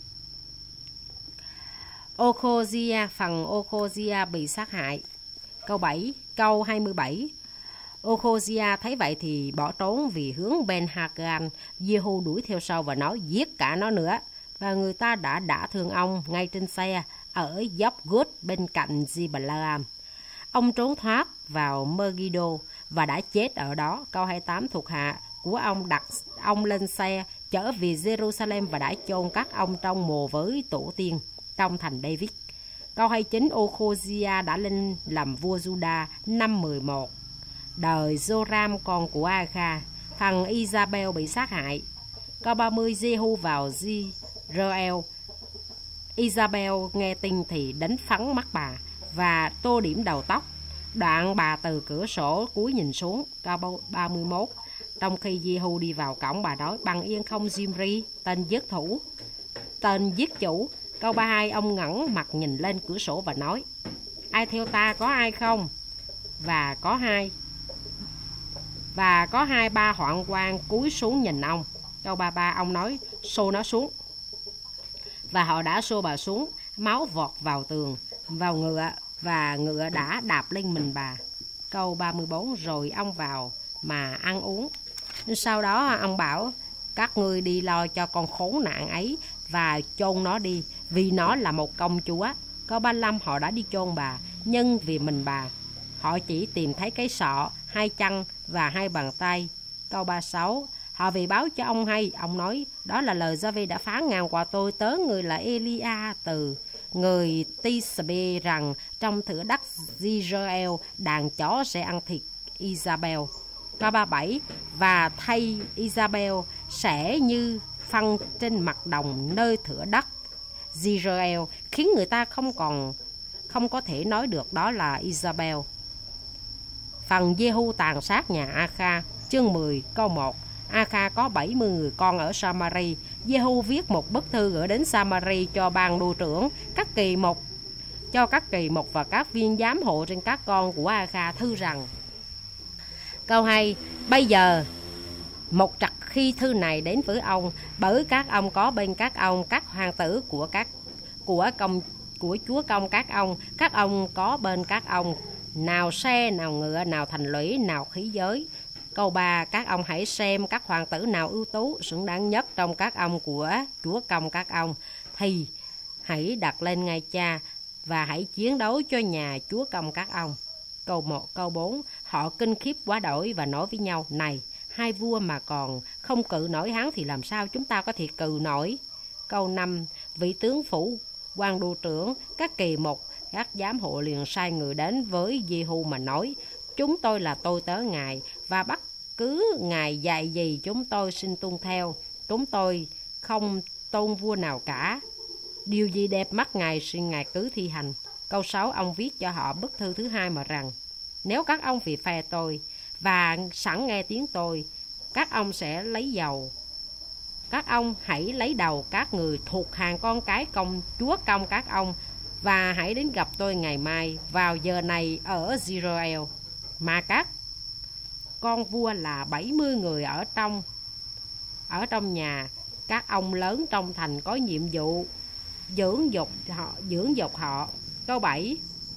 Okhozia phần Okhozia bị sát hại. Câu bảy, câu hai mươi bảy. Okhozia thấy vậy thì bỏ trốn vì hướng Ben Hagan. Jehu đuổi theo sau và nói: giết cả nó nữa. Và người ta đã đả thương ông ngay trên xe ở dốc Gút bên cạnh Zibalaam. Ông trốn thoát vào Megiddo và đã chết ở đó. Câu hai mươi tám, thuộc hạ của ông đặt ông lên xe trở về Jerusalem và đã chôn cất ông trong mồ với tổ tiên. trong thành David. Câu hai mươi chín, Okhozia đã lên làm vua Juda năm mười một đời Joram con của Akha. Thằng Isabel bị sát hại. Câu ba mươi, Jehu vào Jezreel. Isabel nghe tin thì đánh phắn mắt bà và tô điểm đầu tóc. Đoạn bà từ cửa sổ cúi nhìn xuống. Câu ba mươi mốt, trong khi Jehu đi vào cổng, bà nói: bằng yên không Zimri, tên giết thủ, tên giết chủ. Câu ba mươi hai, ông ngẩng mặt nhìn lên cửa sổ và nói: ai theo ta, có ai không? Và có hai Và có hai ba hoạn quan cúi xuống nhìn ông. Câu ba mươi ba, ông nói: xô nó xuống. Và họ đã xô bà xuống. Máu vọt vào tường, vào ngựa, và ngựa đã đạp lên mình bà. Câu ba mươi bốn, rồi ông vào mà ăn uống. Sau đó ông bảo: các ngươi đi lo cho con khốn nạn ấy và chôn nó đi, vì nó là một công chúa. Câu ba mươi lăm, họ đã đi chôn bà, nhưng vì mình bà, họ chỉ tìm thấy cái sọ, hai chân và hai bàn tay. Câu ba mươi sáu, họ vì báo cho ông hay, ông nói: đó là lời Gia-vê đã phán ngang qua tôi tớ người là Elia từ người Tisbe, rằng trong thửa đất Jezreel đàn chó sẽ ăn thịt Isabel. Câu ba mươi bảy, và thay Isabel sẽ như phân trên mặt đồng nơi thửa đất Jezreel, khiến người ta không còn không có thể nói được đó là Isabel. Phần Jehu tàn sát nhà Akha. Chương mười câu một. Akha có bảy mươi người con ở Samari. Jehu viết một bức thư gửi đến Samari cho ban đô trưởng, các kỳ mục, cho các kỳ mục và các viên giám hộ trên các con của Akha, thư rằng: câu hai, bây giờ một trặc khi thư này đến với ông, bởi các ông có bên các ông các hoàng tử của các của công của chúa công các ông, các ông có bên các ông nào xe, nào ngựa, nào thành lũy, nào khí giới. Câu ba, các ông hãy xem các hoàng tử nào ưu tú, xứng đáng nhất trong các ông của chúa công các ông, thì hãy đặt lên ngai cha và hãy chiến đấu cho nhà chúa công các ông. Câu một, câu bốn, họ kinh khiếp quá đổi và nói với nhau: này, hai vua mà còn không cự nổi hắn thì làm sao chúng ta có thể cự nổi? Câu năm, vị tướng phủ, quan đô trưởng, các kỳ mục, các giám hộ liền sai người đến với Jehu mà nói: chúng tôi là tôi tớ ngài, và bất cứ ngài dạy gì chúng tôi xin tuân theo. Chúng tôi không tôn vua nào cả. Điều gì đẹp mắt ngài xin ngài cứ thi hành. Câu sáu, ông viết cho họ bức thư thứ hai mà rằng: nếu các ông vì phe tôi và sẵn nghe tiếng tôi, các ông sẽ lấy dầu. Các ông hãy lấy đầu các người thuộc hàng con cái công chúa công các ông, và hãy đến gặp tôi ngày mai vào giờ này ở Jezreel. Mà các con vua là bảy mươi người ở trong ở trong nhà các ông lớn trong thành có nhiệm vụ dưỡng dục họ dưỡng dục họ. Câu bảy,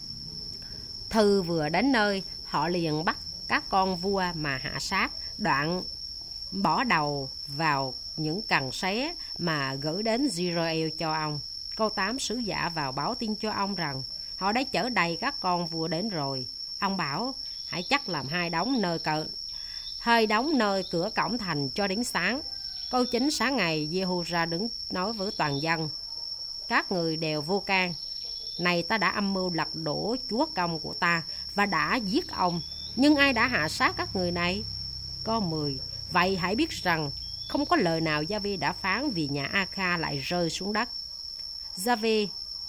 thư vừa đến nơi, họ liền bắt các con vua mà hạ sát, đoạn bỏ đầu vào những cằn xé mà gửi đến Jezreel cho ông. Câu tám, sứ giả vào báo tin cho ông rằng họ đã chở đầy các con vua đến rồi. Ông bảo: hãy chắc làm hai đống nơi cờ hơi đóng nơi cửa cổng thành cho đến sáng. Câu chín, sáng ngày Jehu ra đứng nói với toàn dân: các người đều vô can. Này, ta đã âm mưu lật đổ chúa công của ta và đã giết ông, nhưng ai đã hạ sát các người này? Câu mười, vậy hãy biết rằng không có lời nào Gia-vê đã phán vì nhà Akha lại rơi xuống đất. Gia-vê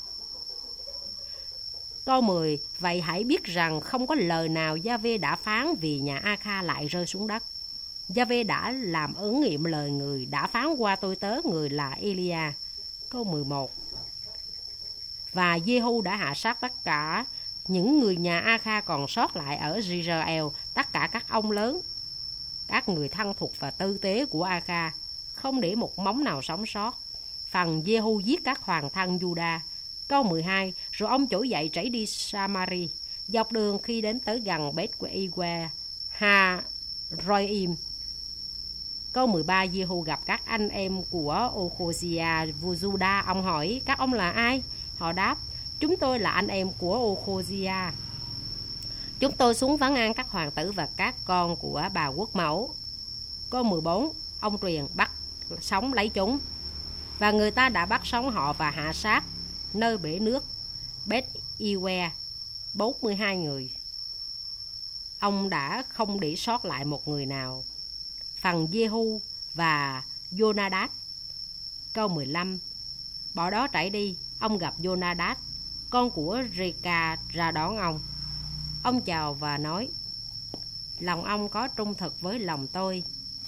Câu mười, vậy hãy biết rằng không có lời nào Gia-vê đã phán vì nhà Akha lại rơi xuống đất. Gia-vê đã làm ứng nghiệm lời người đã phán qua tôi tớ người là Elia. Câu mười một, và Jehu đã hạ sát tất cả những người nhà Akha còn sót lại ở Jezreel, tất cả các ông lớn, các người thân thuộc và tư tế của Akha, không để một móng nào sống sót. Phần Jehu giết các hoàng thân Juda. Câu mười hai, rồi ông trỗi dậy chạy đi Samari. Dọc đường khi đến tới gần Beth Iwe Ha Roim. Câu mười ba, Jehu gặp các anh em của Okhozia vua Juda. Ông hỏi: các ông là ai? Họ đáp: chúng tôi là anh em của Okhozia. Chúng tôi xuống vấn an các hoàng tử và các con của bà quốc mẫu. Câu mười bốn, ông truyền bắt sống lấy chúng, và người ta đã bắt sống họ và hạ sát nơi bể nước Beth Iwe bốn mươi hai người. Ông đã không để sót lại một người nào. Phần Jehu và Jonadab. Câu mười lăm. Bỏ đó trải đi, ông gặp Jonadab, con của Reka, ra đón ông. Ông chào và nói: lòng ông có trung thực với lòng tôi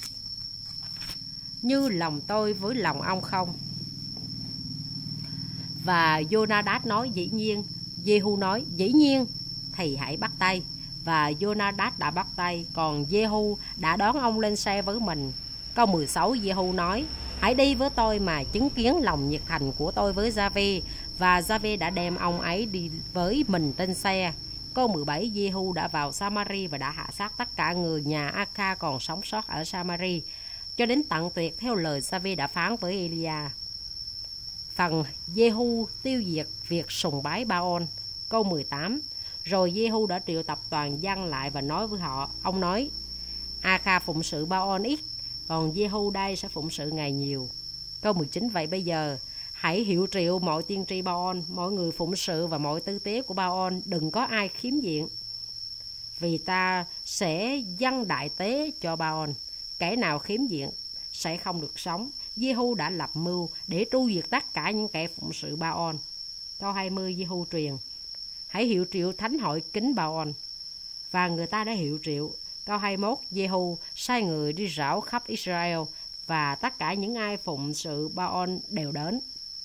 như lòng tôi với lòng ông không? Và Jonadab nói: dĩ nhiên. Jehu nói: dĩ nhiên thì hãy bắt tay. Và Jonadab đã bắt tay, còn Jehu đã đón ông lên xe với mình. Câu mười sáu. Jehu nói: hãy đi với tôi mà chứng kiến lòng nhiệt thành của tôi với Gia-vi. Và Gia-vi đã đem ông ấy đi với mình trên xe. Câu mười bảy. Jehu đã vào Samari và đã hạ sát tất cả người nhà Akha còn sống sót ở Samari, cho đến tận tuyệt, theo lời Gia-vi đã phán với Elia. Phần Jehu tiêu diệt việc sùng bái Ba-on. Câu mười tám. Rồi Jehu đã triệu tập toàn dân lại và nói với họ. Ông nói: Akha phụng sự Ba-on ít, còn Jehu đây sẽ phụng sự ngày nhiều. Câu mười chín. Vậy bây giờ hãy hiệu triệu mọi tiên tri Ba-on, mọi người phụng sự và mọi tư tế của Ba-on, đừng có ai khiếm diện, vì ta sẽ dâng đại tế cho Ba-on. Kẻ nào khiếm diện sẽ không được sống. Jehu đã lập mưu để tru diệt tất cả những kẻ phụng sự Ba-on. Câu hai mươi. Jehu truyền: hãy hiệu triệu thánh hội kính Ba-on. Và người ta đã hiệu triệu. Câu hai mươi mốt. Jehu sai người đi rảo khắp Israel, và tất cả những ai phụng sự Ba-on đều đến.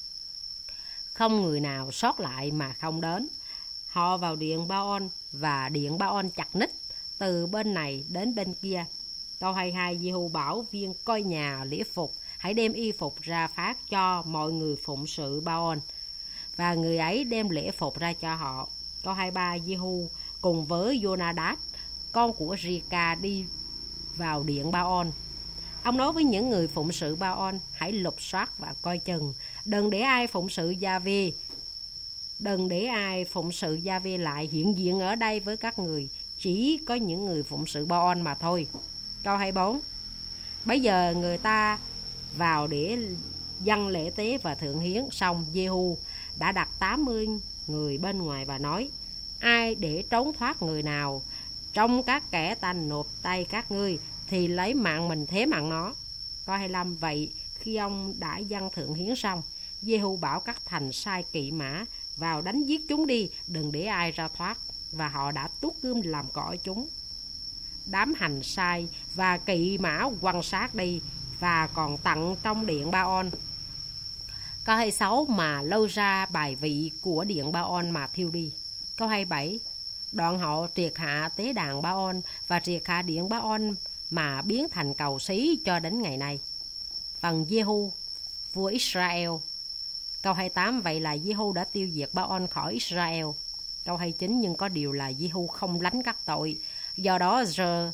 Không người nào sót lại mà không đến. Họ vào điện Ba-on, và điện Ba-on chặt ních từ bên này đến bên kia. Câu hai mươi hai. Jehu bảo viên coi nhà lễ phục: hãy đem y phục ra phát cho mọi người phụng sự Ba-on, và người ấy đem lễ phục ra cho họ. Câu hai mươi ba. Jehu cùng với Jonadab, con của Reka, đi vào điện Ba-on. Ông nói với những người phụng sự Ba-on: hãy lục soát và coi chừng, đừng để ai phụng sự Gia-vi, đừng để ai phụng sự Gia-vi lại hiện diện ở đây với các người, chỉ có những người phụng sự Ba-on mà thôi. Câu hai mươi bốn. Bây giờ người ta vào để dâng lễ tế và thượng hiến. Xong Jehu đã đặt tám mươi người bên ngoài và nói: ai để trốn thoát người nào trong các kẻ ta nộp tay các ngươi thì lấy mạng mình thế mạng nó. Câu hai mươi lăm. Vậy khi ông đã dâng thượng hiến xong, Jehu bảo các thành sai kỵ mã vào đánh giết chúng đi, đừng để ai ra thoát. Và họ đã tuốt gươm làm cỏ chúng. Đám hành sai và kỵ mã quăng xác đi, và còn tặng trong điện Ba-on. Câu hai mươi sáu. Mà lâu ra bài vị của điện Ba-on mà thiêu đi. Câu hai mươi bảy. Đoạn họ triệt hạ tế đàn Ba-on và triệt hạ điện Ba-on mà biến thành cầu xí cho đến ngày nay. Phần Jehu vua Israel. Câu hai mươi tám. Vậy là Jehu đã tiêu diệt Ba-on khỏi Israel. Câu hai mươi chín. Nhưng có điều là Jehu không lánh các tội, do đó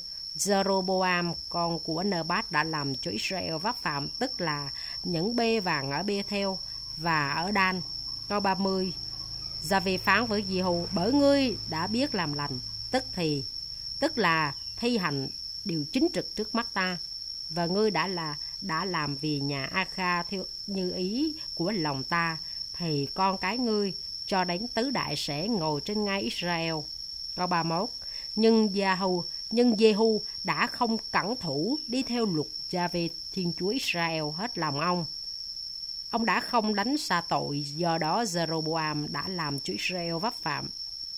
Jeroboam con của Nebat đã làm cho Israel vấp phạm, tức là những bê vàng ở Bê-theo và ở Dan. Câu ba mươi. Gia-vi phán với Jehu: bởi ngươi đã biết làm lành, tức thì tức là thi hành điều chính trực trước mắt ta, và ngươi đã là đã làm vì nhà Akha theo như ý của lòng ta, thì con cái ngươi cho đến tứ đại sẽ ngồi trên ngai Israel. Câu ba mươi mốt. Nhưng Jehu nhưng Jehu đã không cẩn thủ đi theo luật Gia-vi Thiên Chúa Israel hết lòng ông. Ông đã không đánh xa tội, do đó Jeroboam đã làm cho Israel vấp phạm.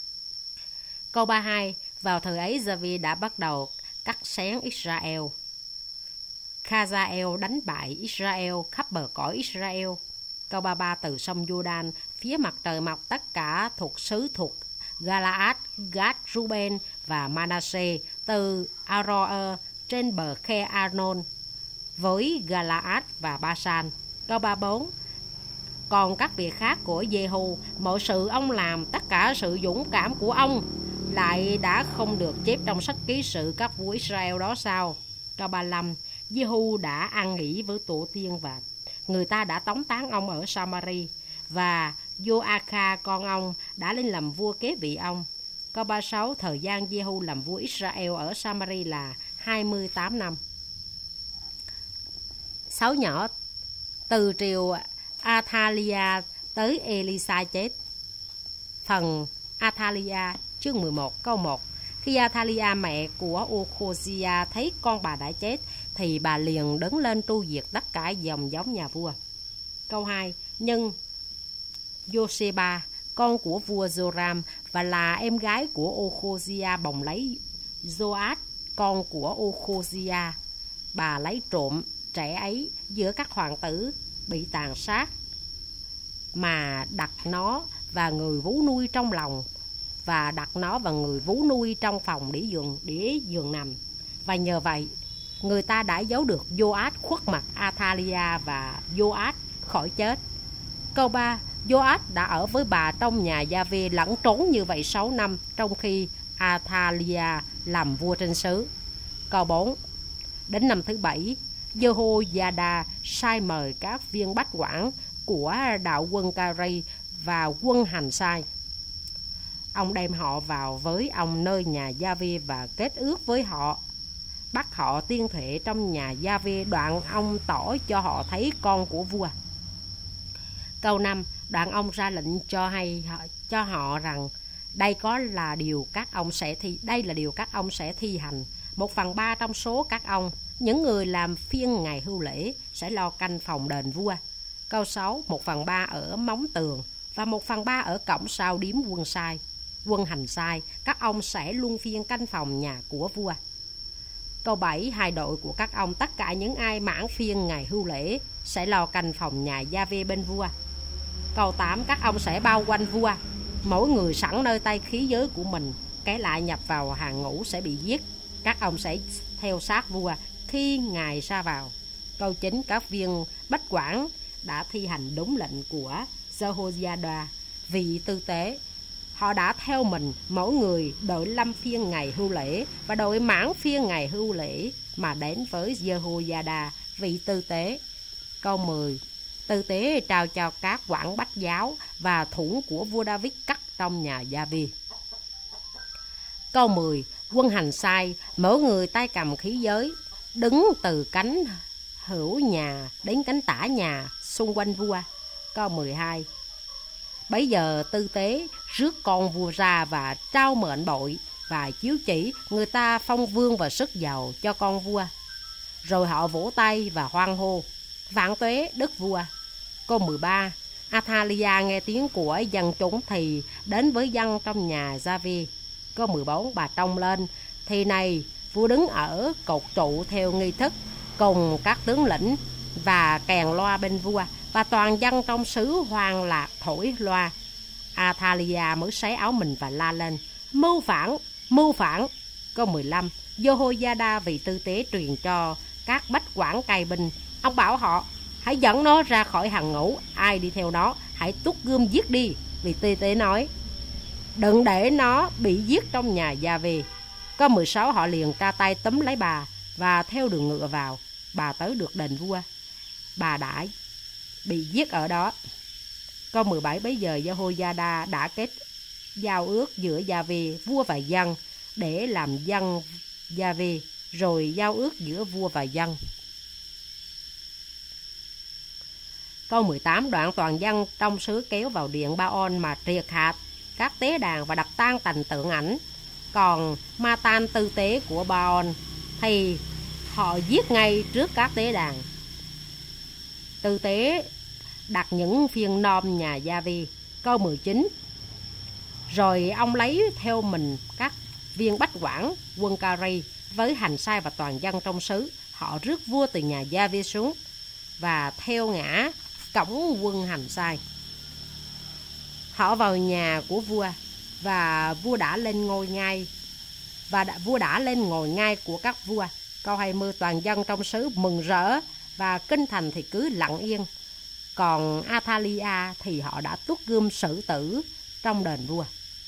Câu ba mươi hai. Vào thời ấy Gia-vi đã bắt đầu cắt xén Israel. Khazael đánh bại Israel khắp bờ cõi Israel. Câu ba mươi ba. Từ sông Jordan, phía mặt trời mọc, tất cả thuộc xứ thuộc Galaad, Gad, Ruben và Manasseh, từ Aroer trên bờ khe Arnon với Galaad và Basan. Câu ba mươi bốn. Còn các việc khác của Jehu, mọi sự ông làm, tất cả sự dũng cảm của ông, lại đã không được chép trong sách ký sự các vua Israel đó sao? Câu ba mươi lăm. Jehu đã ăn nghỉ với tổ tiên, và người ta đã tống tán ông ở Samari, và Joakha con ông đã lên làm vua kế vị ông. Câu ba mươi sáu. Thời gian Jehu làm vua Israel ở Samari là hai mươi tám năm. Sáu nhỏ. Từ triều Athalia tới Elisa chết. Phần Athalia chương mười một câu một. Khi Athalia mẹ của Ochoziah thấy con bà đã chết thì bà liền đứng lên tru diệt tất cả dòng giống nhà vua. Câu hai. Nhưng Josheba, con của vua Joram và là em gái của Ochoziah bồng lấy Joash, con của Ochoziah. Bà lấy trộm trẻ ấy giữa các hoàng tử bị tàn sát mà đặt nó và người vú nuôi trong lòng và đặt nó và người vú nuôi trong phòng để giường để giường nằm, và nhờ vậy người ta đã giấu được Joash khuất mặt Athalia và Joash khỏi chết. Câu ba. Joash đã ở với bà trong nhà Gia-vê lẫn trốn như vậy sáu năm, trong khi Athalia làm vua trên xứ. Câu bốn. Đến năm thứ bảy, Jehoiada sai mời các viên bách quản của đạo quân Cari và quân hành sai. Ông đem họ vào với ông nơi nhà Gia-vê và kết ước với họ, bắt họ tiên thệ trong nhà Gia-vê. Đoạn ông tỏ cho họ thấy con của vua. Câu năm. Đoạn ông ra lệnh cho hay cho họ rằng đây có là điều các ông sẽ thi đây là điều các ông sẽ thi hành. Một phần ba trong số các ông, những người làm phiên ngày hưu lễ, sẽ lo canh phòng đền vua. Câu sáu. Một phần ba ở móng tường và một phần ba ở cổng sau điếm quân sai quân hành sai. Các ông sẽ luân phiên canh phòng nhà của vua. Câu bảy. Hai đội của các ông, tất cả những ai mãn phiên ngày hưu lễ, sẽ lo canh phòng nhà Gia-vê bên vua. Câu tám. Các ông sẽ bao quanh vua, mỗi người sẵn nơi tay khí giới của mình. Kẻ lạ nhập vào hàng ngũ sẽ bị giết. Các ông sẽ theo sát vua khi ngài ra vào. Câu chín. Các viên bách quản đã thi hành đúng lệnh của Jehoiada vị tư tế. Họ đã theo mình mỗi người đội lâm phiên ngày hưu lễ và đội mãn phiên ngày hưu lễ mà đến với Jehoiada vị tư tế. Câu mười. Tư tế trao cho các quản bách giáo và thủng của vua David cắt trong nhà Gia-vê. Câu mười. Quân hành sai, mỗi người tay cầm khí giới, đứng từ cánh hữu nhà đến cánh tả nhà xung quanh vua. Câu mười hai. Bấy giờ tư tế rước con vua ra và trao mệnh bội và chiếu chỉ, người ta phong vương và sức giàu cho con vua. Rồi họ vỗ tay và hoan hô: Vạn tuế đức vua. Câu mười ba. Athalia nghe tiếng của dân chúng thì đến với dân trong nhà Gia-vê. Câu mười bốn. Bà trông lên thì này, vua đứng ở cột trụ theo nghi thức cùng các tướng lĩnh và kèn loa bên vua, và toàn dân trong xứ hoan lạc thổi loa. Athalia mới xé áo mình và la lên: Mưu phản, mưu phản. Câu mười lăm. Jehoiada vị tư tế truyền cho các bách quản cai binh. Ông bảo họ: Hãy dẫn nó ra khỏi hàng ngũ, ai đi theo nó hãy túc gươm giết đi. Vì tư tế nói: Đừng để nó bị giết trong nhà Gia-vê. Câu mười sáu. Họ liền tra tay túm lấy bà và theo đường ngựa vào. Bà tới được đền vua, bà đã bị giết ở đó. Câu mười bảy. Bấy giờ Jehoiada đã kết giao ước giữa Gia-vê, vua và dân để làm dân Gia-vê, rồi giao ước giữa vua và dân. Câu mười tám. Đoạn toàn dân trong xứ kéo vào điện Ba-on mà triệt hạ các tế đàn và đập tan tành tượng ảnh. Còn Ma-tan tư tế của Ba-on thì họ giết ngay trước các tế đàn. Tư tế đặt những phiên nom nhà Gia-vê. Câu mười chín. Rồi ông lấy theo mình các viên bách quản quân Cari với hành sai và toàn dân trong xứ. Họ rước vua từ nhà Gia-vê xuống và theo ngã cổng quân hành sai. Họ vào nhà của vua, và vua đã lên ngôi ngai và đã, vua đã lên ngồi ngai của các vua. Câu hai mươi. Toàn dân trong xứ mừng rỡ và kinh thành thì cứ lặng yên. Còn Athalia thì họ đã tuốt gươm xử tử trong đền vua.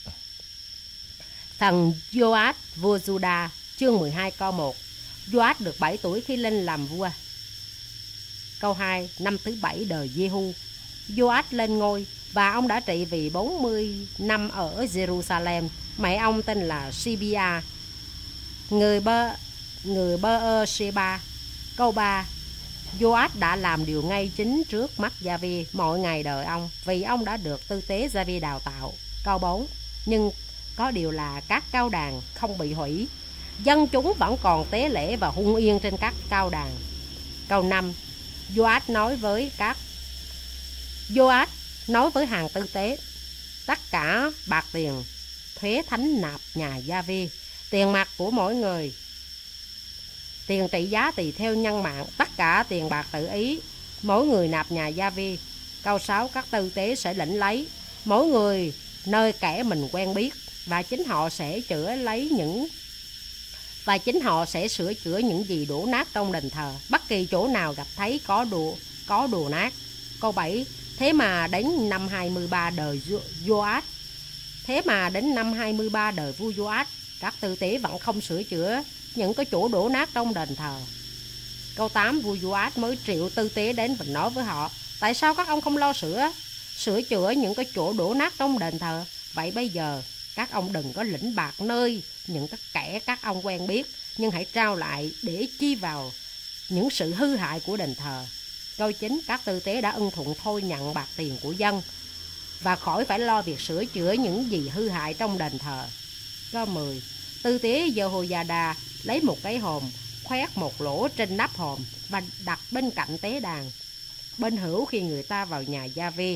Thằng Joash vua Juda chương mười hai câu một. Joash được bảy tuổi khi lên làm vua. Câu hai. Năm thứ bảy đời Jehu, Joash lên ngôi và ông đã trị vì bốn mươi năm ở Jerusalem. Mẹ ông tên là Sibia, người bơ người bơ ơ Sheba. Câu ba. Joash đã làm điều ngay chính trước mắt Gia-vi mọi ngày đời ông, vì ông đã được tư tế Gia-vi đào tạo. Câu bốn. Nhưng có điều là các cao đàn không bị hủy, dân chúng vẫn còn tế lễ và hung yên trên các cao đàn. Câu năm. Joash nói với các Joash nói với hàng tư tế: tất cả bạc tiền thuế thánh nạp nhà Gia-vi, tiền mặt của mỗi người, tiền trị giá tùy theo nhân mạng, tất cả tiền bạc tự ý, mỗi người nạp nhà Gia-vi. Câu sáu. Các tư tế sẽ lĩnh lấy mỗi người nơi kẻ mình quen biết, và chính họ sẽ chữa lấy những và chính họ sẽ sửa chữa những gì đổ nát trong đền thờ, bất kỳ chỗ nào gặp thấy có đồ có đồ nát. Câu bảy. Thế mà đến năm hai mươi ba đời Joash Thế mà đến năm hai mươi ba đời vua Joash, các tư tế vẫn không sửa chữa những cái chỗ đổ nát trong đền thờ. Câu tám. Vua Joash mới triệu tư tế đến và nói với họ: tại sao các ông không lo sửa sửa chữa những cái chỗ đổ nát trong đền thờ? Vậy bây giờ các ông đừng có lĩnh bạc nơi những cái kẻ các ông quen biết, nhưng hãy trao lại để chi vào những sự hư hại của đền thờ. Câu chín. Các tư tế đã ưng thuận thôi nhận bạc tiền của dân và khỏi phải lo việc sửa chữa những gì hư hại trong đền thờ. Câu mười. Tư tế Jehoiada lấy một cái hòm, khoét một lỗ trên nắp hòm và đặt bên cạnh tế đàn bên hữu khi người ta vào nhà Gia-vi.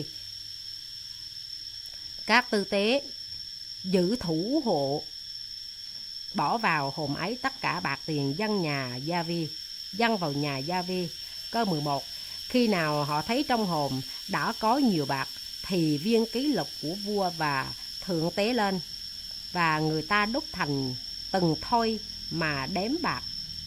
Các tư tế giữ thủ hộ bỏ vào hòm ấy tất cả bạc tiền dân nhà Gia-vi, dân vào nhà Gia-vi. Câu mười một. Khi nào họ thấy trong hòm đã có nhiều bạc, thì viên ký lục của vua và thượng tế lên, và người ta đúc thành từng thôi mà đếm bạc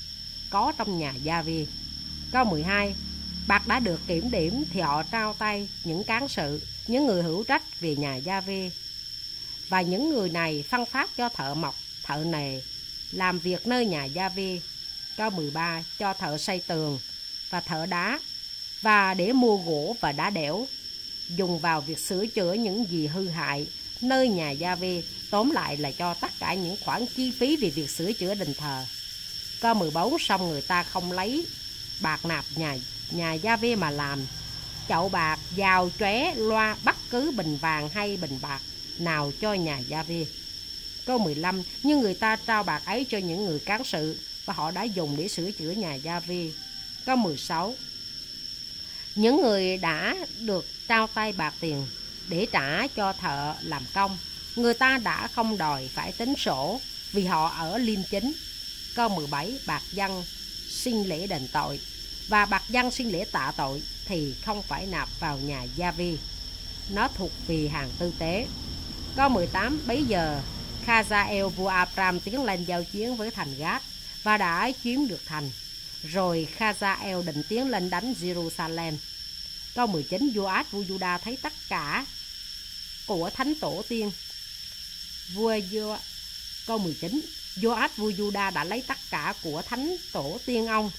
có trong nhà Gia-vi. Câu mười hai. Bạc đã được kiểm điểm thì họ trao tay những cán sự, những người hữu trách về nhà Gia-vi, và những người này phân phát cho thợ mộc, thợ nề làm việc nơi nhà Gia-vi. Câu mười ba. Cho thợ xây tường và thợ đá, và để mua gỗ và đá đẽo, dùng vào việc sửa chữa những gì hư hại nơi nhà Gia-vi. Tóm lại là cho tất cả những khoản chi phí về việc sửa chữa đền thờ. Câu mười bốn. Xong người ta không lấy bạc nạp nhà nhà Gia-vi mà làm chậu bạc, dao, chóe, loa, bất cứ bình vàng hay bình bạc nào cho nhà Gia-vi. Câu mười lăm. Nhưng người ta trao bạc ấy cho những người cán sự, và họ đã dùng để sửa chữa nhà Gia-vi. Câu mười sáu. Những người đã được trao tay bạc tiền để trả cho thợ làm công, người ta đã không đòi phải tính sổ, vì họ ở liêm chính. Câu mười bảy. Bạc dân xin lễ đền tội và bạc dân xin lễ tạ tội thì không phải nạp vào nhà Gia-vi, nó thuộc về hàng tư tế. Câu mười tám. Bấy giờ Khazael vua Abram tiến lên giao chiến với thành Gát và đã chiếm được thành. Rồi Khazael định tiến lên đánh Jerusalem. Câu mười chín. Joash vua Juda thấy tất cả của thánh tổ tiên vua Jo Câu mười chín. Joash vua Juda đã lấy tất cả của thánh tổ tiên ông,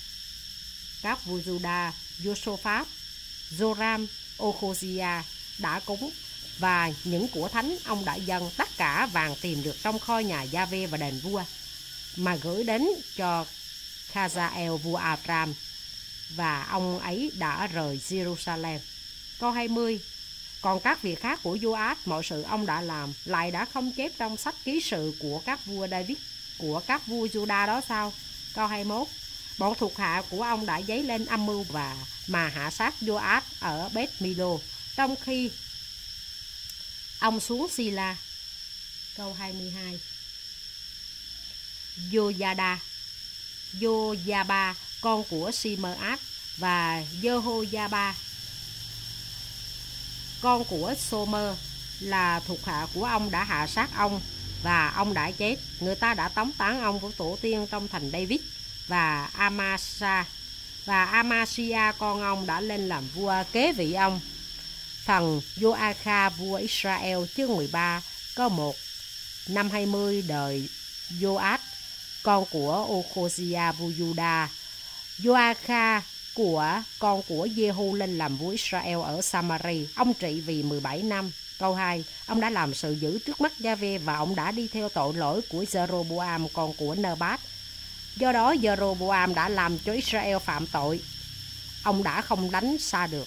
các vua Juda, Josaphat, Joram, Ochoziah đã cúng, và những của thánh ông đã dâng tất cả vàng tìm được trong kho nhà Gia-vi và đền vua, mà gửi đến cho Khazael vua Abram, và ông ấy đã rời Jerusalem. Câu hai mươi. Còn các việc khác của Joash, mọi sự ông đã làm, lại đã không chép trong sách ký sự của các vua David, của các vua Juda đó sao? Câu hai mươi mốt. Bọn thuộc hạ của ông đã dấy lên âm mưu và mà hạ sát Joash ở Beth-milo, trong khi ông xuống Sila. Câu hai mươi hai. Joyada, Joyaba, con của Simeat, và Jehoiaba, con của Somer, là thuộc hạ của ông đã hạ sát ông, và ông đã chết. Người ta đã tống tán ông của tổ tiên trong thành David, và Amasa và Amasia con ông đã lên làm vua kế vị ông. Phần Joachim vua Israel, chương mười ba, câu một. Năm hai mươi đời Joash, con của Ochoziah vua Juda, Joachim của con của Jehu lên làm vua Israel ở Samari. Ông trị vì mười bảy năm. Câu hai. Ông đã làm sự dữ trước mắt Gia-ve, và ông đã đi theo tội lỗi của Jeroboam con của Nebat. Do đó Jeroboam đã làm cho Israel phạm tội. ông đã không đánh xa được.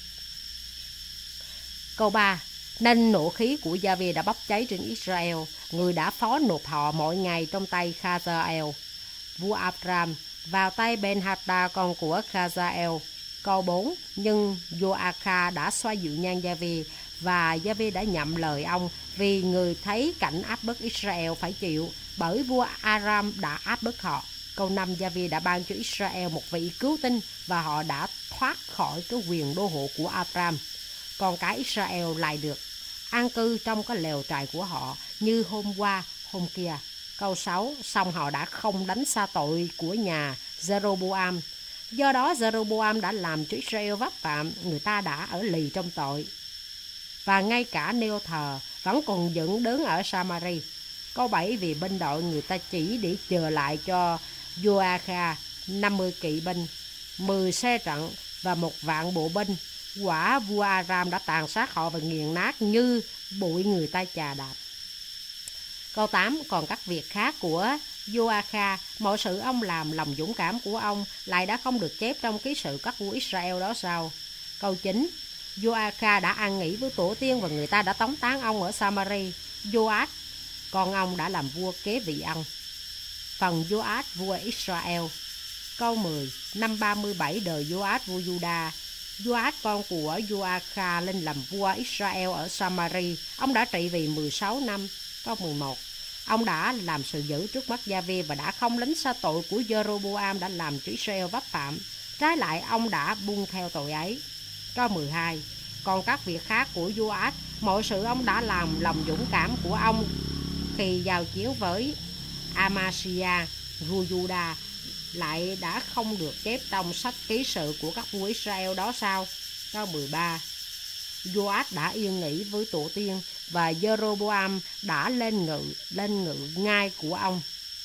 Câu ba. Nên nộ khí của Gia-vê đã bốc cháy trên Israel, người đã phó nộp họ mỗi ngày trong tay Khazael, vua Abram, vào tay Ben-hadad con của Khazael. Câu bốn. Nhưng Joachha đã xoa dịu nhan Gia-vê, và Gia-vê đã nhậm lời ông, vì người thấy cảnh áp bức Israel phải chịu, bởi vua Aram đã áp bức họ. Câu năm. Gia-vê đã ban cho Israel một vị cứu tinh, và họ đã thoát khỏi cái quyền đô hộ của Abram. Còn cả Israel lại được an cư trong cái lều trại của họ như hôm qua, hôm kia. Câu sáu. Song họ đã không đánh xa tội của nhà Jeroboam. Do đó Jeroboam đã làm cho Israel vấp phạm, người ta đã ở lì trong tội. Và ngay cả nêu thờ vẫn còn dựng đứng ở Samari. Câu bảy. Vì binh đội người ta chỉ để chờ lại cho Joachha năm mươi kỵ binh, mười xe trận và một vạn bộ binh. Quả vua Aram đã tàn sát họ và nghiền nát như bụi người ta chà đạp. Câu tám. Còn các việc khác của Joachha, mọi sự ông làm, lòng dũng cảm của ông lại đã không được chép trong ký sự các vua Israel đó sao? Câu chín. Joachha đã ăn nghỉ với tổ tiên, và người ta đã tống tán ông ở Samari. Joash con ông đã làm vua kế vị ông. Phần Joash vua Israel. Câu mười. Năm ba mươi bảy đời Joash vua Juda, Joash con của Joachha lên làm vua Israel ở Samari. Ông đã trị vì mười sáu năm. Câu mười một. Ông đã làm sự dữ trước mắt Gia-vê và đã không lánh xa tội của Jeroboam đã làm cho Israel vấp phạm. Trái lại, ông đã buông theo tội ấy. Câu mười hai. Còn các việc khác của Joash, mọi sự ông đã làm, lòng dũng cảm của ông khi giao chiến với Amasiah vua Juda lại đã không được chép trong sách ký sự của các vua Israel đó sao? Câu mười ba. Joash đã yên nghỉ với tổ tiên, và Jeroboam đã lên ngự lên ngự ngai của ông.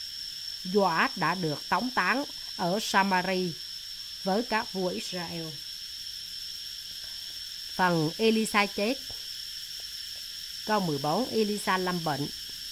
Joash đã được tống tán ở Samari với các vua Israel. Phần Elisa chết. Câu mười bốn. Elisa lâm bệnh.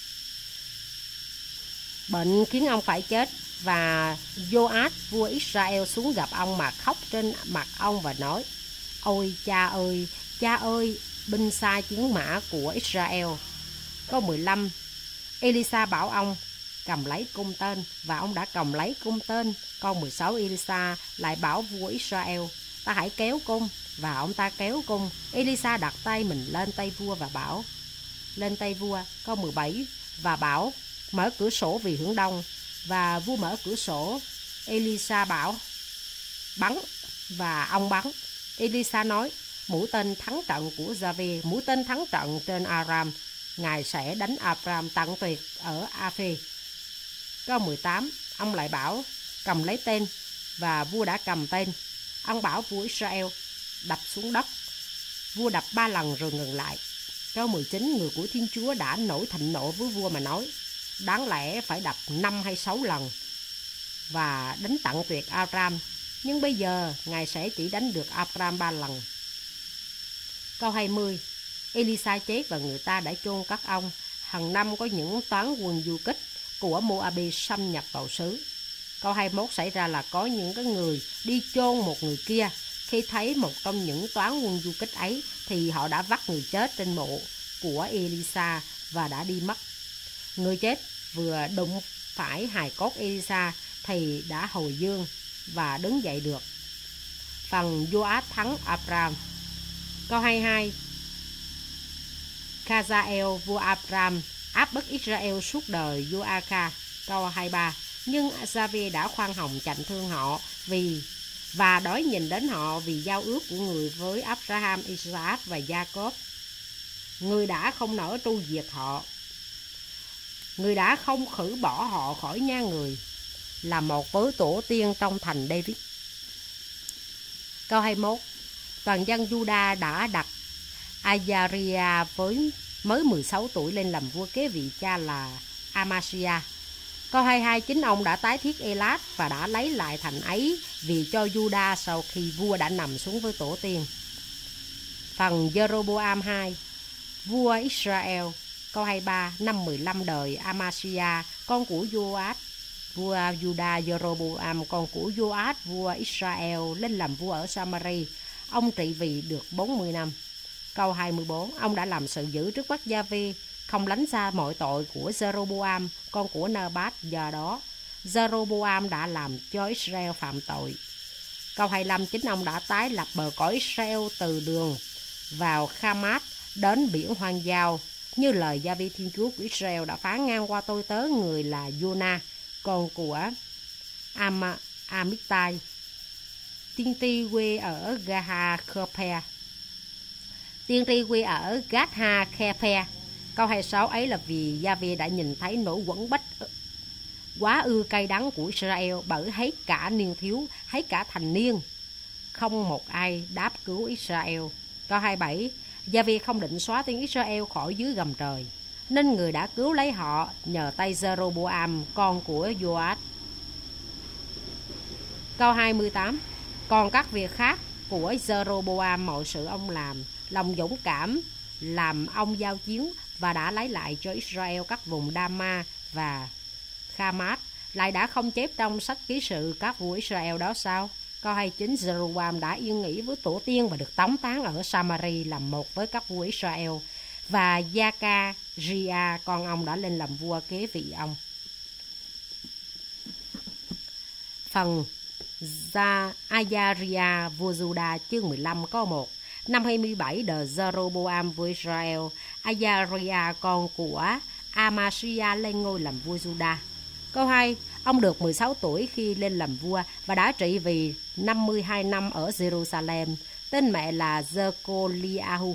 Bệnh khiến ông phải chết, và Joash vua Israel xuống gặp ông mà khóc trên mặt ông và nói: Ôi cha ơi, cha ơi, binh sai chiến mã của Israel. Câu mười lăm. Elisa bảo ông cầm lấy cung tên, và ông đã cầm lấy cung tên. Câu mười sáu. Elisa lại bảo vua Israel: Ta hãy kéo cung, và ông ta kéo cung. Elisa đặt tay mình lên tay vua và bảo lên tay vua. Câu mười bảy. Và bảo mở cửa sổ vì hướng đông, và vua mở cửa sổ. Elisa bảo bắn, và ông bắn. Elisa nói: Mũi tên thắng trận của Gia-vê, mũi tên thắng trận trên Aram, ngài sẽ đánh Abram tận tuyệt ở A-phê. Câu mười tám. Ông lại bảo cầm lấy tên, và vua đã cầm tên. Ông bảo vua Israel đập xuống đất. Vua đập ba lần rồi ngừng lại. Câu mười chín. Người của Thiên Chúa đã nổi thịnh nộ với vua mà nói: Đáng lẽ phải đập năm hay sáu lần và đánh tận tuyệt Abram, nhưng bây giờ ngài sẽ chỉ đánh được Abram ba lần. Câu hai mươi. Elisa chết và người ta đã chôn cất ông. Hàng năm có những toán quân du kích của Moabi xâm nhập vào xứ. Câu hai mươi mốt xảy ra là có những cái người đi chôn một người kia. Khi thấy một trong những toán quân du kích ấy, thì họ đã vắt người chết trên mộ của Elisa và đã đi mất. Người chết vừa đụng phải hài cốt Elisa thì đã hồi dương và đứng dậy được. Phần Joash thắng Abram. Câu hai mươi hai. Khazael vua Abram áp bức Israel suốt đời Joachha. Câu hai mươi ba. Nhưng Gia-vê đã khoan hồng chạnh thương họ vì và đói nhìn đến họ vì giao ước của người với Abraham, Isaac và Jacob. Người đã không nỡ tru diệt họ. Người đã không khử bỏ họ khỏi nha người, là một với tổ tiên trong thành David. Câu hai mươi mốt. Toàn dân Juda đã đặt Azariah với mới mười sáu tuổi lên làm vua kế vị cha là Amasiah. Câu hai mươi hai. Chính ông đã tái thiết Elat và đã lấy lại thành ấy vì cho Juda sau khi vua đã nằm xuống với tổ tiên. Phần Jeroboam hai, vua Israel. Câu hai mươi ba. Năm mười lăm đời Amasiah, con của Joash, vua Juda Jeroboam con của Joash vua Israel lên làm vua ở Samari. Ông trị vì được bốn mươi năm. Câu hai mươi bốn. Ông đã làm sự dữ trước mắt Gia-vi, không lánh xa mọi tội của Jeroboam con của Nơ-bát, do đó Jeroboam đã làm cho Israel phạm tội. Câu hai mươi lăm. Chính ông đã tái lập bờ cõi Israel từ đường vào Khamat đến biển hoang giao, như lời Gia-vi Thiên Chúa của Israel đã phán ngang qua tôi tớ người là Jonah con của Am Amittai, tiên tri quê ở Gaha Khephe, tiên tri quê ở Gatha Khephe. Câu hai mươi sáu. Ấy là vì Gia-vi đã nhìn thấy nỗi quẫn bách quá ư cay đắng của Israel, bởi hết cả niên thiếu, hết cả thành niên, không một ai đáp cứu Israel. Câu hai mươi bảy. Gia-vi không định xóa tiếng Israel khỏi dưới gầm trời, nên người đã cứu lấy họ nhờ tay Jeroboam con của Joash. Câu hai mươi tám. Còn các việc khác của Jeroboam, mọi sự ông làm, lòng dũng cảm làm ông giao chiến và đã lấy lại cho Israel các vùng Đa-ma và Khamat, lại đã không chép trong sách ký sự các vua Israel đó sao? Câu hai mươi chín. Jeroboam đã yên nghỉ với tổ tiên và được tống tán ở Samari làm một với các vua Israel, và Gia-ca-ri-a con ông đã lên làm vua kế vị ông. Phần Gia Azaria vua Juda, chương mười lăm câu một. Năm hai mươi bảy đời Jeroboam vua Israel, Azaria con của Amasiah lên ngôi làm vua Juda. Câu hai. Ông được mười sáu tuổi khi lên làm vua và đã trị vì năm mươi hai năm ở Jerusalem. Tên mẹ là Jecoliahu,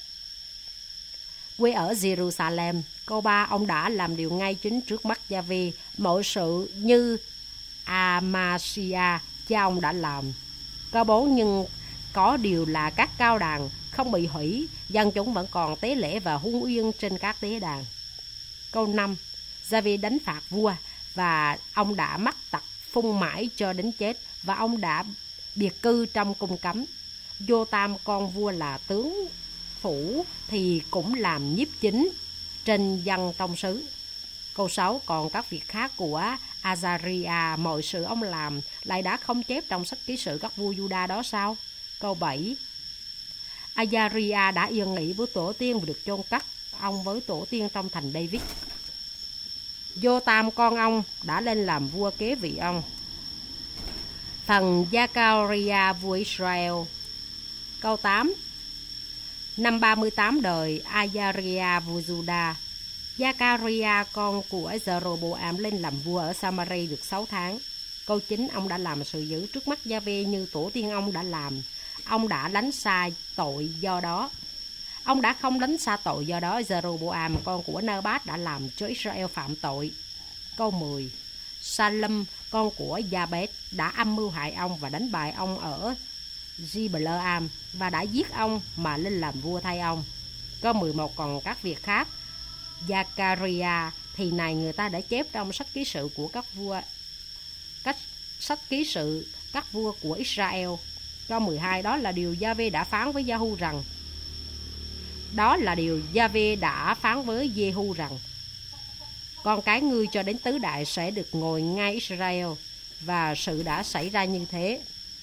quê ở Jerusalem. Câu ba. Ông đã làm điều ngay chính trước mắt Gia-vi, mọi sự như Amasiah cha ông đã làm. Câu bốn. Nhưng có điều là các cao đàn không bị hủy, dân chúng vẫn còn tế lễ và hung uyên trên các tế đàn. Câu năm. Gia-vi đánh phạt vua và ông đã mắc tật phun mãi cho đến chết, và ông đã biệt cư trong cung cấm. Jotam con vua là tướng phủ thì cũng làm nhiếp chính trên dân trong xứ. Câu sáu. Còn các việc khác của Azaria, mọi sự ông làm, lại đã không chép trong sách ký sự các vua Juda đó sao? Câu bảy. Azaria đã yên nghỉ với tổ tiên và được chôn cất ông với tổ tiên trong thành David. Jotam con ông đã lên làm vua kế vị ông. Phần Gia-ca-ri-a vua Israel. Câu tám. Năm ba mươi tám đời Azaria vua Juda, Gia-ca-ri-a con của Jeroboam lên làm vua ở Samari được sáu tháng. Câu chín. Ông đã làm sự dữ trước mắt Gia-vi như tổ tiên ông đã làm. Ông đã lánh xa tội, do đó Ông đã không lánh xa tội, do đó Jeroboam con của Nơ-bát đã làm cho Israel phạm tội. Câu mười. Salem con của Gia-bét đã âm mưu hại ông và đánh bại ông ở Gibeloam và đã giết ông mà lên làm vua thay ông. Câu mười một. Còn các việc khác Gia-ca-ri-a thì này người ta đã chép trong sách ký sự của các vua, cách sách ký sự các vua của Israel. Câu mười hai. Đó là điều Gia-vi đã phán với Gia-hu rằng Đó là điều Gia-vi đã phán với Giê-hu rằng con cái ngươi cho đến tứ đại sẽ được ngồi ngai Israel, và sự đã xảy ra như thế.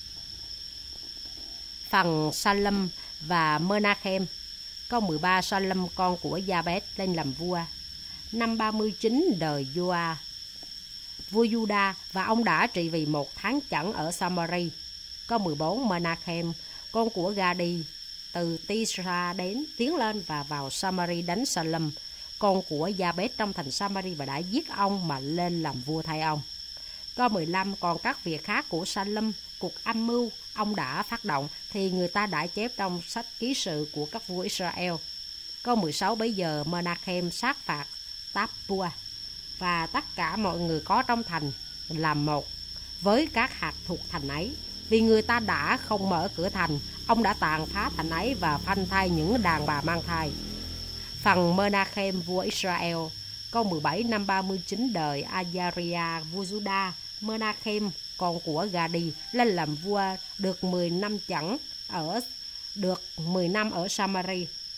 Phần Salem và Menachem. Câu mười ba. Salem con của Gia-bét lên làm vua năm ba mươi chín đời Joa vua Juda, và ông đã trị vì một tháng chẵn ở Samari. Câu mười bốn. Menachem con của Gadi từ Tisra đến tiến lên và vào Samari đánh Salem con của Gia-bét trong thành Samari và đã giết ông mà lên làm vua thay ông. Câu mười lăm. Còn các việc khác của Salem, cuộc âm mưu ông đã phát động, thì người ta đã chép trong sách ký sự của các vua Israel. Câu mười sáu. Bấy giờ Menachem sát phạt Tapua và tất cả mọi người có trong thành làm một với các hạt thuộc thành ấy. Vì người ta đã không mở cửa thành, ông đã tàn phá thành ấy và phanh thai những đàn bà mang thai. Phần Menachem vua Israel. Câu mười bảy. Năm ba mươi chín đời Azaria vua Juda, Menachem con của Gadi lên làm vua được mười năm chẵn ở được mười năm ở Samari.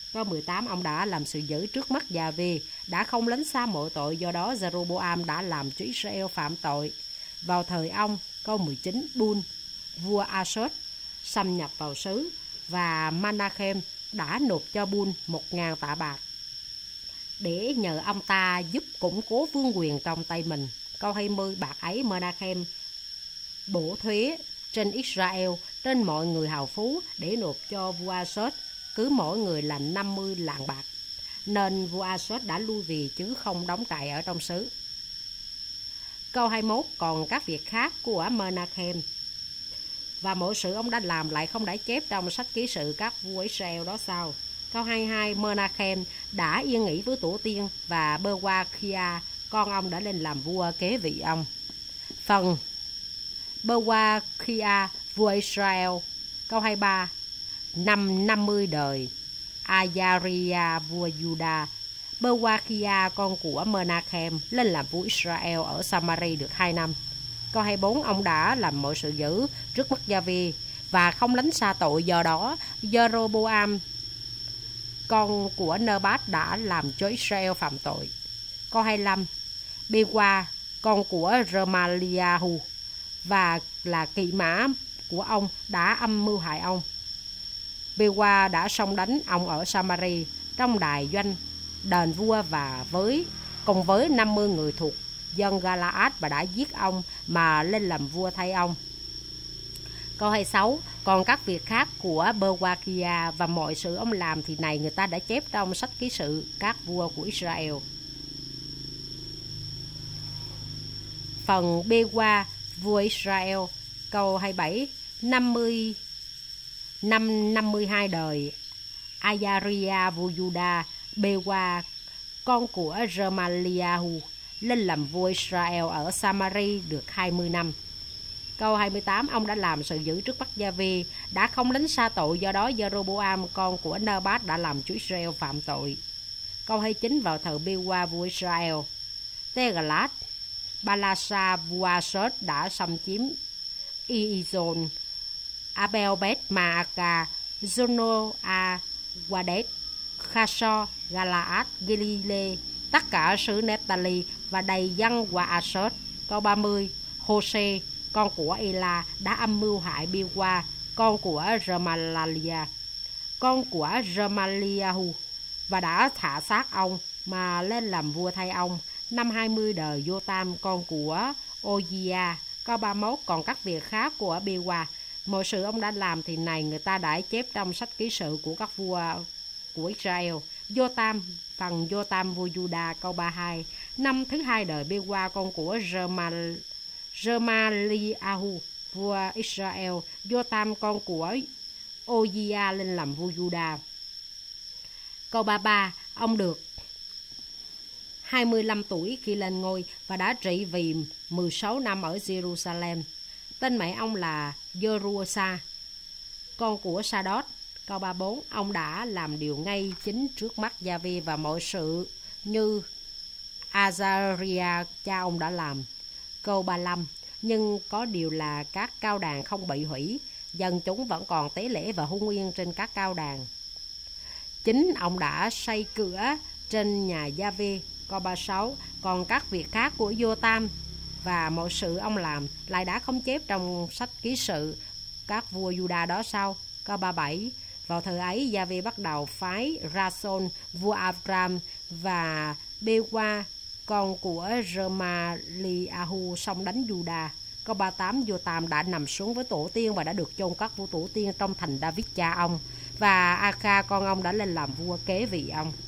Câu mười tám, ông đã làm sự dữ trước mắt Gia-vi, đã không lánh xa mọi tội, do đó Jeroboam đã làm cho Israel phạm tội. Vào thời ông, câu mười chín, Bun, vua Asốt, xâm nhập vào xứ, và Menachem đã nộp cho Bun một ngàn tạ bạc, để nhờ ông ta giúp củng cố vương quyền trong tay mình. Câu hai mươi, bạc ấy Menachem bổ thuế trên Israel, trên mọi người hào phú, để nộp cho vua Asốt, cứ mỗi người là năm mươi lạng bạc. Nên vua Asốt đã lui về chứ không đóng trại ở trong xứ. Câu hai mươi mốt, còn các việc khác của Menachem và mọi sự ông đã làm lại không đã chép trong sách ký sự các vua Israel đó sao? Câu hai mươi hai, Menachem đã yên nghỉ với tổ tiên, và Bơ-qua-khia con ông đã lên làm vua kế vị ông. Phần Bơ-qua-khia vua Israel. Câu hai mươi ba, năm năm mươi đời Azariah vua Juda, Bơ-qua-khia con của Menachem lên làm vua Israel ở Samari được hai năm. Câu hai mươi bốn, ông đã làm mọi sự dữ trước mắt Gia-vi và không lánh xa tội, do đó Jeroboam con của Nơ-bát đã làm cho Israel phạm tội. Câu hai mươi lăm, Bê-qua con của Remaliahu và là kỵ mã của ông đã âm mưu hại ông. Bê-qua đã xông đánh ông ở Samari trong đài doanh đền vua và với cùng với năm mươi người thuộc dân Galaad, và đã giết ông mà lên làm vua thay ông. Câu hai mươi sáu, còn các việc khác của Bơ-qua-khia và mọi sự ông làm thì này người ta đã chép trong sách ký sự các vua của Israel. Phần Bê-qua vua Israel. Câu hai mươi bảy, năm mươi năm năm mươi hai đời Azariah vua Juda, Bê-qua con của Remaliahu lên làm vua Israel ở Samari được hai mươi năm. Câu hai mươi tám, ông đã làm sự dữ trước mắt Gia-vi, đã không lánh xa tội, do đó Jeroboam con của Nơ-bát đã làm cho Israel phạm tội. Câu hai mươi chín, vào thời Bê-qua vua Israel, Tê-gà-lát, Ba-la-sa vua Asốt đã xâm chiếm I-izon, Abel-beth-ma-aka, Zonoa, Quades, Khasor, Galaad, Galilee, tất cả xứ Nephtali và đầy dân qua Asốt. Câu ba mươi, Hô-sê con của Ela đã âm mưu hại Bê-qua con của Remaliah, con của Remaliahu, và đã thả xác ông mà lên làm vua thay ông. Năm hai mươi đời Jotam con của Ozia. Câu ba mươi mốt, còn các việc khác của Bê-qua, mọi sự ông đã làm thì này người ta đã chép trong sách ký sự của các vua của Israel. Jotam, phần Jotam vua Juda. Câu ba mươi hai, năm thứ hai đời Bê-qua con của Remal Remaliahu vua Israel, Jotam con của Ozia lên làm vua Juda. Câu ba mươi ba, ông được hai mươi lăm tuổi khi lên ngôi và đã trị vì mười sáu năm ở Jerusalem. Tên mẹ ông là Jerusa, con của Sadot. Câu ba mươi bốn, ông đã làm điều ngay chính trước mắt Gia-vi và mọi sự như Azariah cha ông đã làm. Câu ba mươi lăm, nhưng có điều là các cao đàn không bị hủy, dân chúng vẫn còn tế lễ và hung yên trên các cao đàn. Chính ông đã xây cửa trên nhà Gia-vi. Câu ba mươi sáu, còn các việc khác của Jotam và mọi sự ông làm lại đã không chép trong sách ký sự các vua Juda đó sao? Câu ba mươi bảy, vào thời ấy Gia-vi bắt đầu phái Ra-son vua Abram và Bê-qua con của Remaliahu xông đánh Juda. Câu ba mươi tám, Jotam đã nằm xuống với tổ tiên và đã được chôn cất với tổ tiên trong thành David cha ông, và Aka con ông đã lên làm vua kế vị ông.